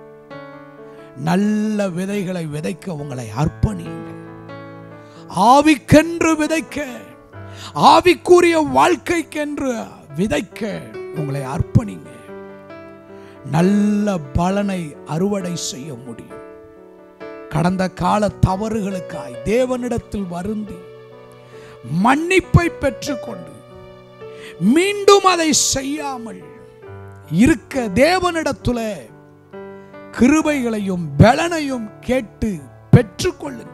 நல்ல விதைகளை விதைக்க உங்களை அர்ப்பணியுங்கள். ஆவிக்கென்று விதைக்க, ஆவிக்குரிய வாழ்க்கைக்கென்று விதைக்க உங்களை அர்ப்பணிங்க. நல்ல பலனை அறுவடை செய்ய முடியும். கடந்த கால தவறுகளுக்காய் தேவனிடத்தில் வருந்தி மன்னிப்பை பெற்றுக்கொண்டு மீண்டும் அதை செய்யாமல் இருக்க தேவனிடத்தில் கிருபைகளையும் பலனையும் கேட்டு பெற்றுக்கொள்ளுங்கள்.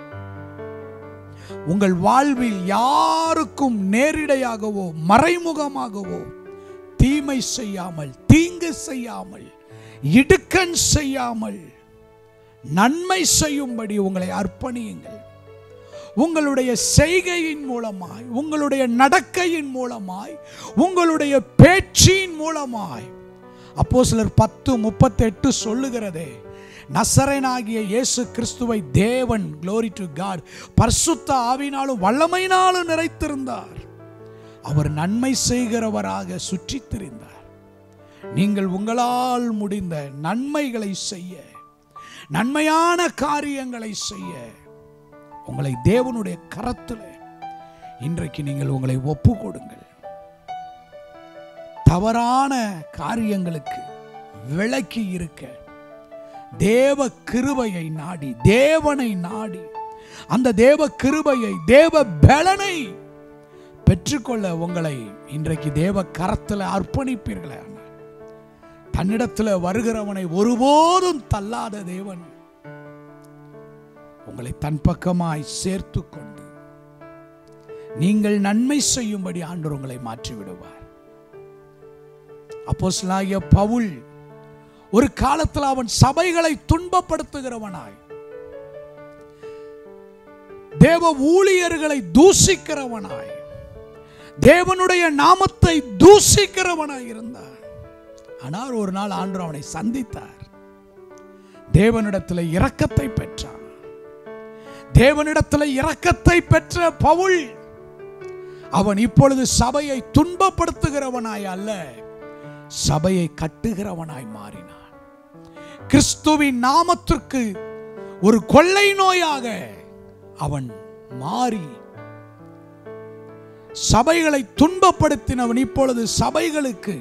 உங்கள் வாழ்வில் யாருக்கும் நேரிடையாகவோ மறைமுகமாகவோ தீமை செய்யாமல், தீங்கு செய்யாமல், இடுக்கண் செய்யாமல் நன்மை செய்யும்படி உங்களை அர்ப்பணியுங்கள். உங்களுடைய செய்கையின் மூலமாய், உங்களுடைய நடக்கையின் மூலமாய், உங்களுடைய பேச்சின் மூலமாய் அப்போஸ்தலர் 10:38 சொல்லுகிறதே, நசரேயனாகிய இயேசு கிறிஸ்துவை தேவன், glory to God, பரிசுத்த ஆவியினாலும் வல்லமையினாலும் நிறைத்திருந்தார். அவர் நன்மை செய்கிறவராக சுற்றித் திரிந்தார். நீங்கள் உங்களால் முடிந்த நன்மைகளை செய்ய, நன்மையான காரியங்களை செய்ய உங்களை தேவனுடைய கரத்தில் இன்றைக்கு நீங்கள் உங்களை ஒப்பு கொடுங்கள். தவறான காரியங்களுக்கு விலக்கி இருக்க தேவ கிருபையை நாடி, தேவனை நாடி, அந்த தேவ கிருபையை, தேவ பலனை பெற்றுக்கொள்ள உங்களை இன்றைக்கு தேவ கரத்தில் அர்ப்பணிப்பீர்களே. தன்னிடத்தில் வருகிறவனை ஒருபோதும் தள்ளாத தேவன் உங்களை தன் பக்கமாய் சேர்த்து கொண்டு நீங்கள் நன்மை செய்யும்படி ஆண்டவர் உங்களை மாற்றி விடுவார். அப்போஸ்தலனாகிய பவுல் ஒரு காலத்தில் அவன் சபைகளை துன்பப்படுத்துகிறவனாய், தேவ ஊழியர்களை தூஷிக்கிறவனாய், தேவனுடைய நாமத்தை தூஷிக்கிறவனாய் இருந்தார். ஆனால் ஒரு நாள் ஆண்டவர் அவனை சந்தித்தார். தேவனிடத்தில் இரக்கத்தை பெற்றான். தேவனிடத்தில் இரக்கத்தை பெற்ற பவுல் அவன் இப்பொழுது சபையை துன்பப்படுத்துகிறவனாய் அல்ல, சபையை கட்டுகிறவனாய் மாறினான். கிறிஸ்துவின் நாமத்திற்கு ஒரு கொள்ளை நோயாக அவன் மாறி சபைகளை துன்பப்படுத்தினவன் இப்பொழுது சபைகளுக்கு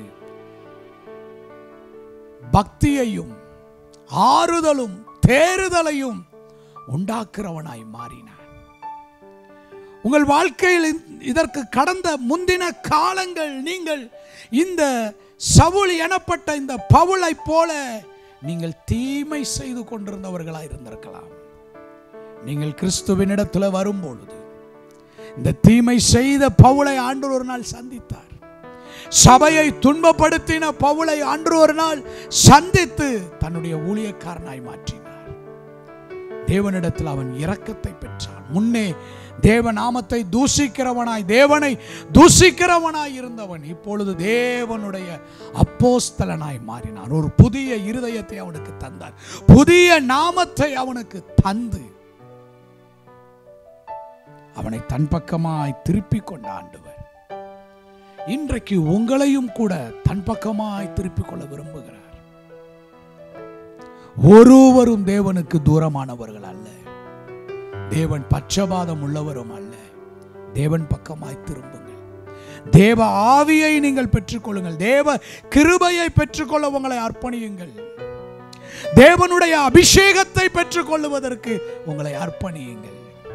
பக்தியையும் ஆறுதலும் தேறுதலையும் உண்டாக்குறவனாய் மாறினான். உங்கள் வாழ்க்கையில் இதற்கு கடந்த முந்தின காலங்கள் நீங்கள் இந்த சவுல் எனப்பட்ட இந்த பவுலை போல நீங்கள் தீமை செய்து கொண்டிருந்தவர்களாய் இருந்திருக்கலாம். நீங்கள் கிறிஸ்துவினிடத்தில் வரும்பொழுது இந்த தீமை செய்த பவுலை ஆண்டவர் ஒரு நாள் சந்தித்தார். சபையை துன்பப்படுத்தின பவுலை ஆண்டவர் ஒரு நாள் சந்தித்து தன்னுடைய ஊழியக்காரனாய் மாற்றினார். தேவனிடத்தில் அவன் இரக்கத்தை பெற்றான். முன்னே தேவ நாமத்தை தூஷிக்கிறவனாய், தேவனை தூஷிக்கிறவனாய் இருந்தவன் இப்பொழுது தேவனுடைய அப்போஸ்தலனாய் மாறினான். ஒரு புதிய இருதயத்தை அவனுக்கு தந்தார். புதிய நாமத்தை அவனுக்கு தந்து அவனை தன் பக்கமாய் திருப்பிக் கொண்ட ஆண்டவர் இன்றைக்கு உங்களையும் கூட தன் பக்கமாய் திருப்பிக் கொள்ள விரும்புகிறார். ஒருவரும் தேவனுக்கு தூரமானவர்கள் அல்ல. தேவன் பட்சபாதம் உள்ளவரும் அல்ல. தேவன் பக்கமாய் திரும்புங்கள். தேவ ஆவியை நீங்கள் பெற்றுக்கொள்ளுங்கள். தேவ கிருபையை பெற்றுக்கொள்ள உங்களை அர்ப்பணியுங்கள். தேவனுடைய அபிஷேகத்தை பெற்றுக்கொள்ளுவதற்கு உங்களை அர்ப்பணியுங்கள்.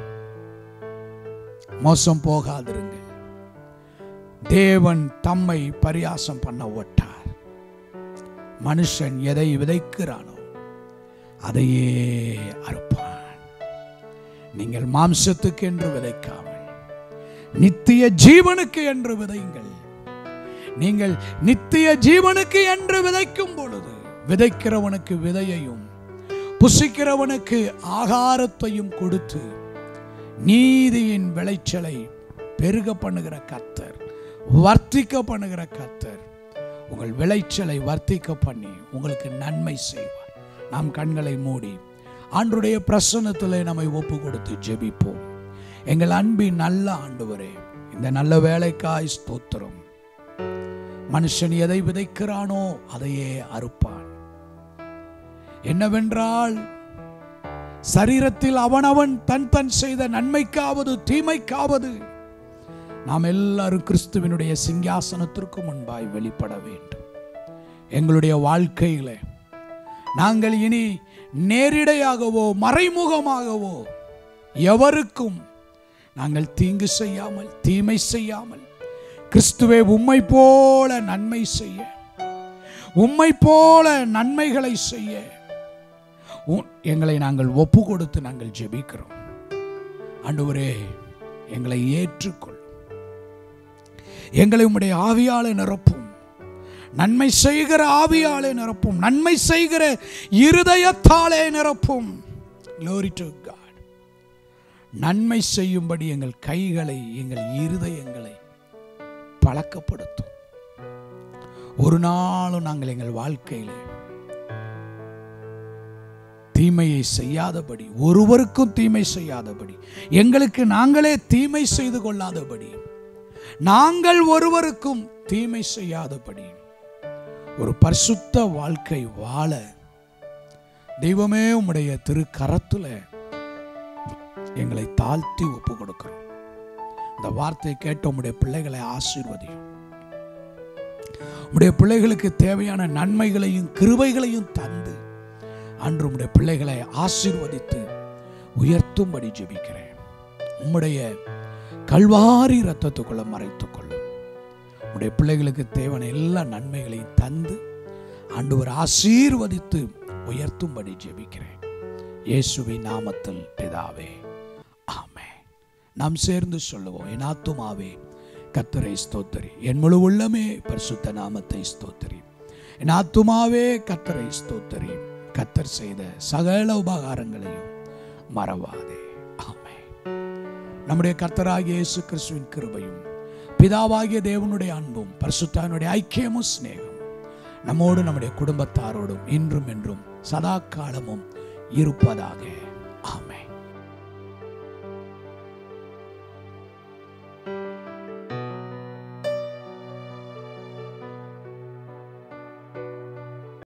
மோசம் போகாதிருங்கள். தேவன் தம்மை பரியாசம் பண்ண ஒட்டார். மனுஷன் எதை விதைக்கிறானோ அதையே அறுப்பான். நீங்கள் மாம்சத்துக்கு என்று விதைக்காமல் நித்திய ஜீவனுக்கு என்று விதையுங்கள். நீங்கள் நித்திய ஜீவனுக்கு என்று விதைக்கும் பொழுது விதைக்கிறவனுக்கு விதையையும் புசிக்கிறவனுக்கு ஆகாரத்தையும் கொடுத்து நீதியின் விளைச்சலை பெருக பண்ணுகிற கர்த்தர், வர்த்திக்க பண்ணுகிற கர்த்தர் உங்கள் விளைச்சலை வர்த்திக்க பண்ணி உங்களுக்கு நன்மை செய்வார். நாம் கண்களை மூடி ஆண்டவருடைய பிரசன்னத்திலே நம்மை ஒப்பு கொடுத்து ஜெபிப்போம். எங்கள் அன்பின் நல்ல ஆண்டவரே, இந்த நல்ல வேலைக்காய் ஸ்தோத்திரம். மனுஷன் எதை விதைக்கிறானோ அதையே அறுப்பான். என்னவென்றால் சரீரத்தில் அவனவன் தன் தன் செய்த நன்மைக்காவது தீமைக்காவது நாம் எல்லாரும் கிறிஸ்துவினுடைய சிங்காசனத்திற்கு முன்பாய் வெளிப்பட வேண்டும். எங்களுடைய வாழ்க்கையில நாங்கள் இனி நேரிடையாகவோ மறைமுகமாகவோ எவருக்கும் நாங்கள் தீங்கு செய்யாமல் தீமை செய்யாமல் கிறிஸ்துவே உம்மை போல நன்மை செய்ய, உம்மை போல நன்மைகளை செய்ய எங்களை நாங்கள் ஒப்பு கொடுத்து நாங்கள் ஜெபிக்கிறோம். ஆண்டவரே, எங்களை ஏற்றுக்கொள். எங்களை உம்முடைய ஆவியாலே நிரப்பும். நன்மை செய்கிற ஆவியாலே நிரப்பும். நன்மை செய்கிற இருதயத்தாலே நிரப்பும். Glory to God. நன்மை செய்யும்படி எங்கள் கைகளை, எங்கள் இருதயங்களை பழக்கப்படுத்தும். ஒரு நாளும் நாங்கள் எங்கள் வாழ்க்கையிலே தீமையை செய்யாதபடி, ஒருவருக்கும் தீமை செய்யாதபடி, எங்களுக்கு நாங்களே தீமை செய்து கொள்ளாதபடி, நாங்கள் ஒருவருக்கும் தீமை செய்யாதபடி ஒரு பரிசுத்த வாழ்க்கை வாழ தெய்வமே உம்முடைய திருக்கரத்துல எங்களை தாழ்த்தி ஒப்பு கொடுக்கிறோம். இந்த வார்த்தையை கேட்ட உம்முடைய பிள்ளைகளை ஆசீர்வதியும். உம்முடைய பிள்ளைகளுக்கு தேவையான நன்மைகளையும் கிருபைகளையும் தந்து அன்று உம்முடைய பிள்ளைகளை ஆசீர்வதித்து உயர்த்தும்படி ஜெபிக்கிறேன். உம்முடைய கல்வாரி இரத்தத்துக்குள்ள மறைத்துக் கொள்ளும். உம்முடைய பிள்ளைகளுக்கு தேவையான எல்லா நன்மைகளையும் தந்து ஆண்டவர் ஆசீர்வதித்து உயர்த்தும்படி ஜெபிக்கிறேன். இயேசுவின் நாமத்தில் பிதாவே, ஆமென். நாம் சேர்ந்து சொல்லுவோம். என் ஆத்துமாவே கர்த்தரை ஸ்தோத்திரி, என் முழு உள்ளமே பரிசுத்த நாமத்தை ஸ்தோத்திரி. என் ஆத்துமாவே கர்த்தரை ஸ்தோத்திரி, கர்த்தர் செய்த சகல உபகாரங்களையும் மறவாதே. ஆமென். நம்முடைய கர்த்தராகிய இயேசு கிறிஸ்துவின் கிருபையும் பிதாவாகிய தேவனுடைய அன்பும் பரிசுத்தனுடைய ஐக்கியமும் சிநேகமும் நம்மோடு நம்முடைய குடும்பத்தாரோடும் இன்றும் என்றும் சதா காலமும் இருப்பதாக.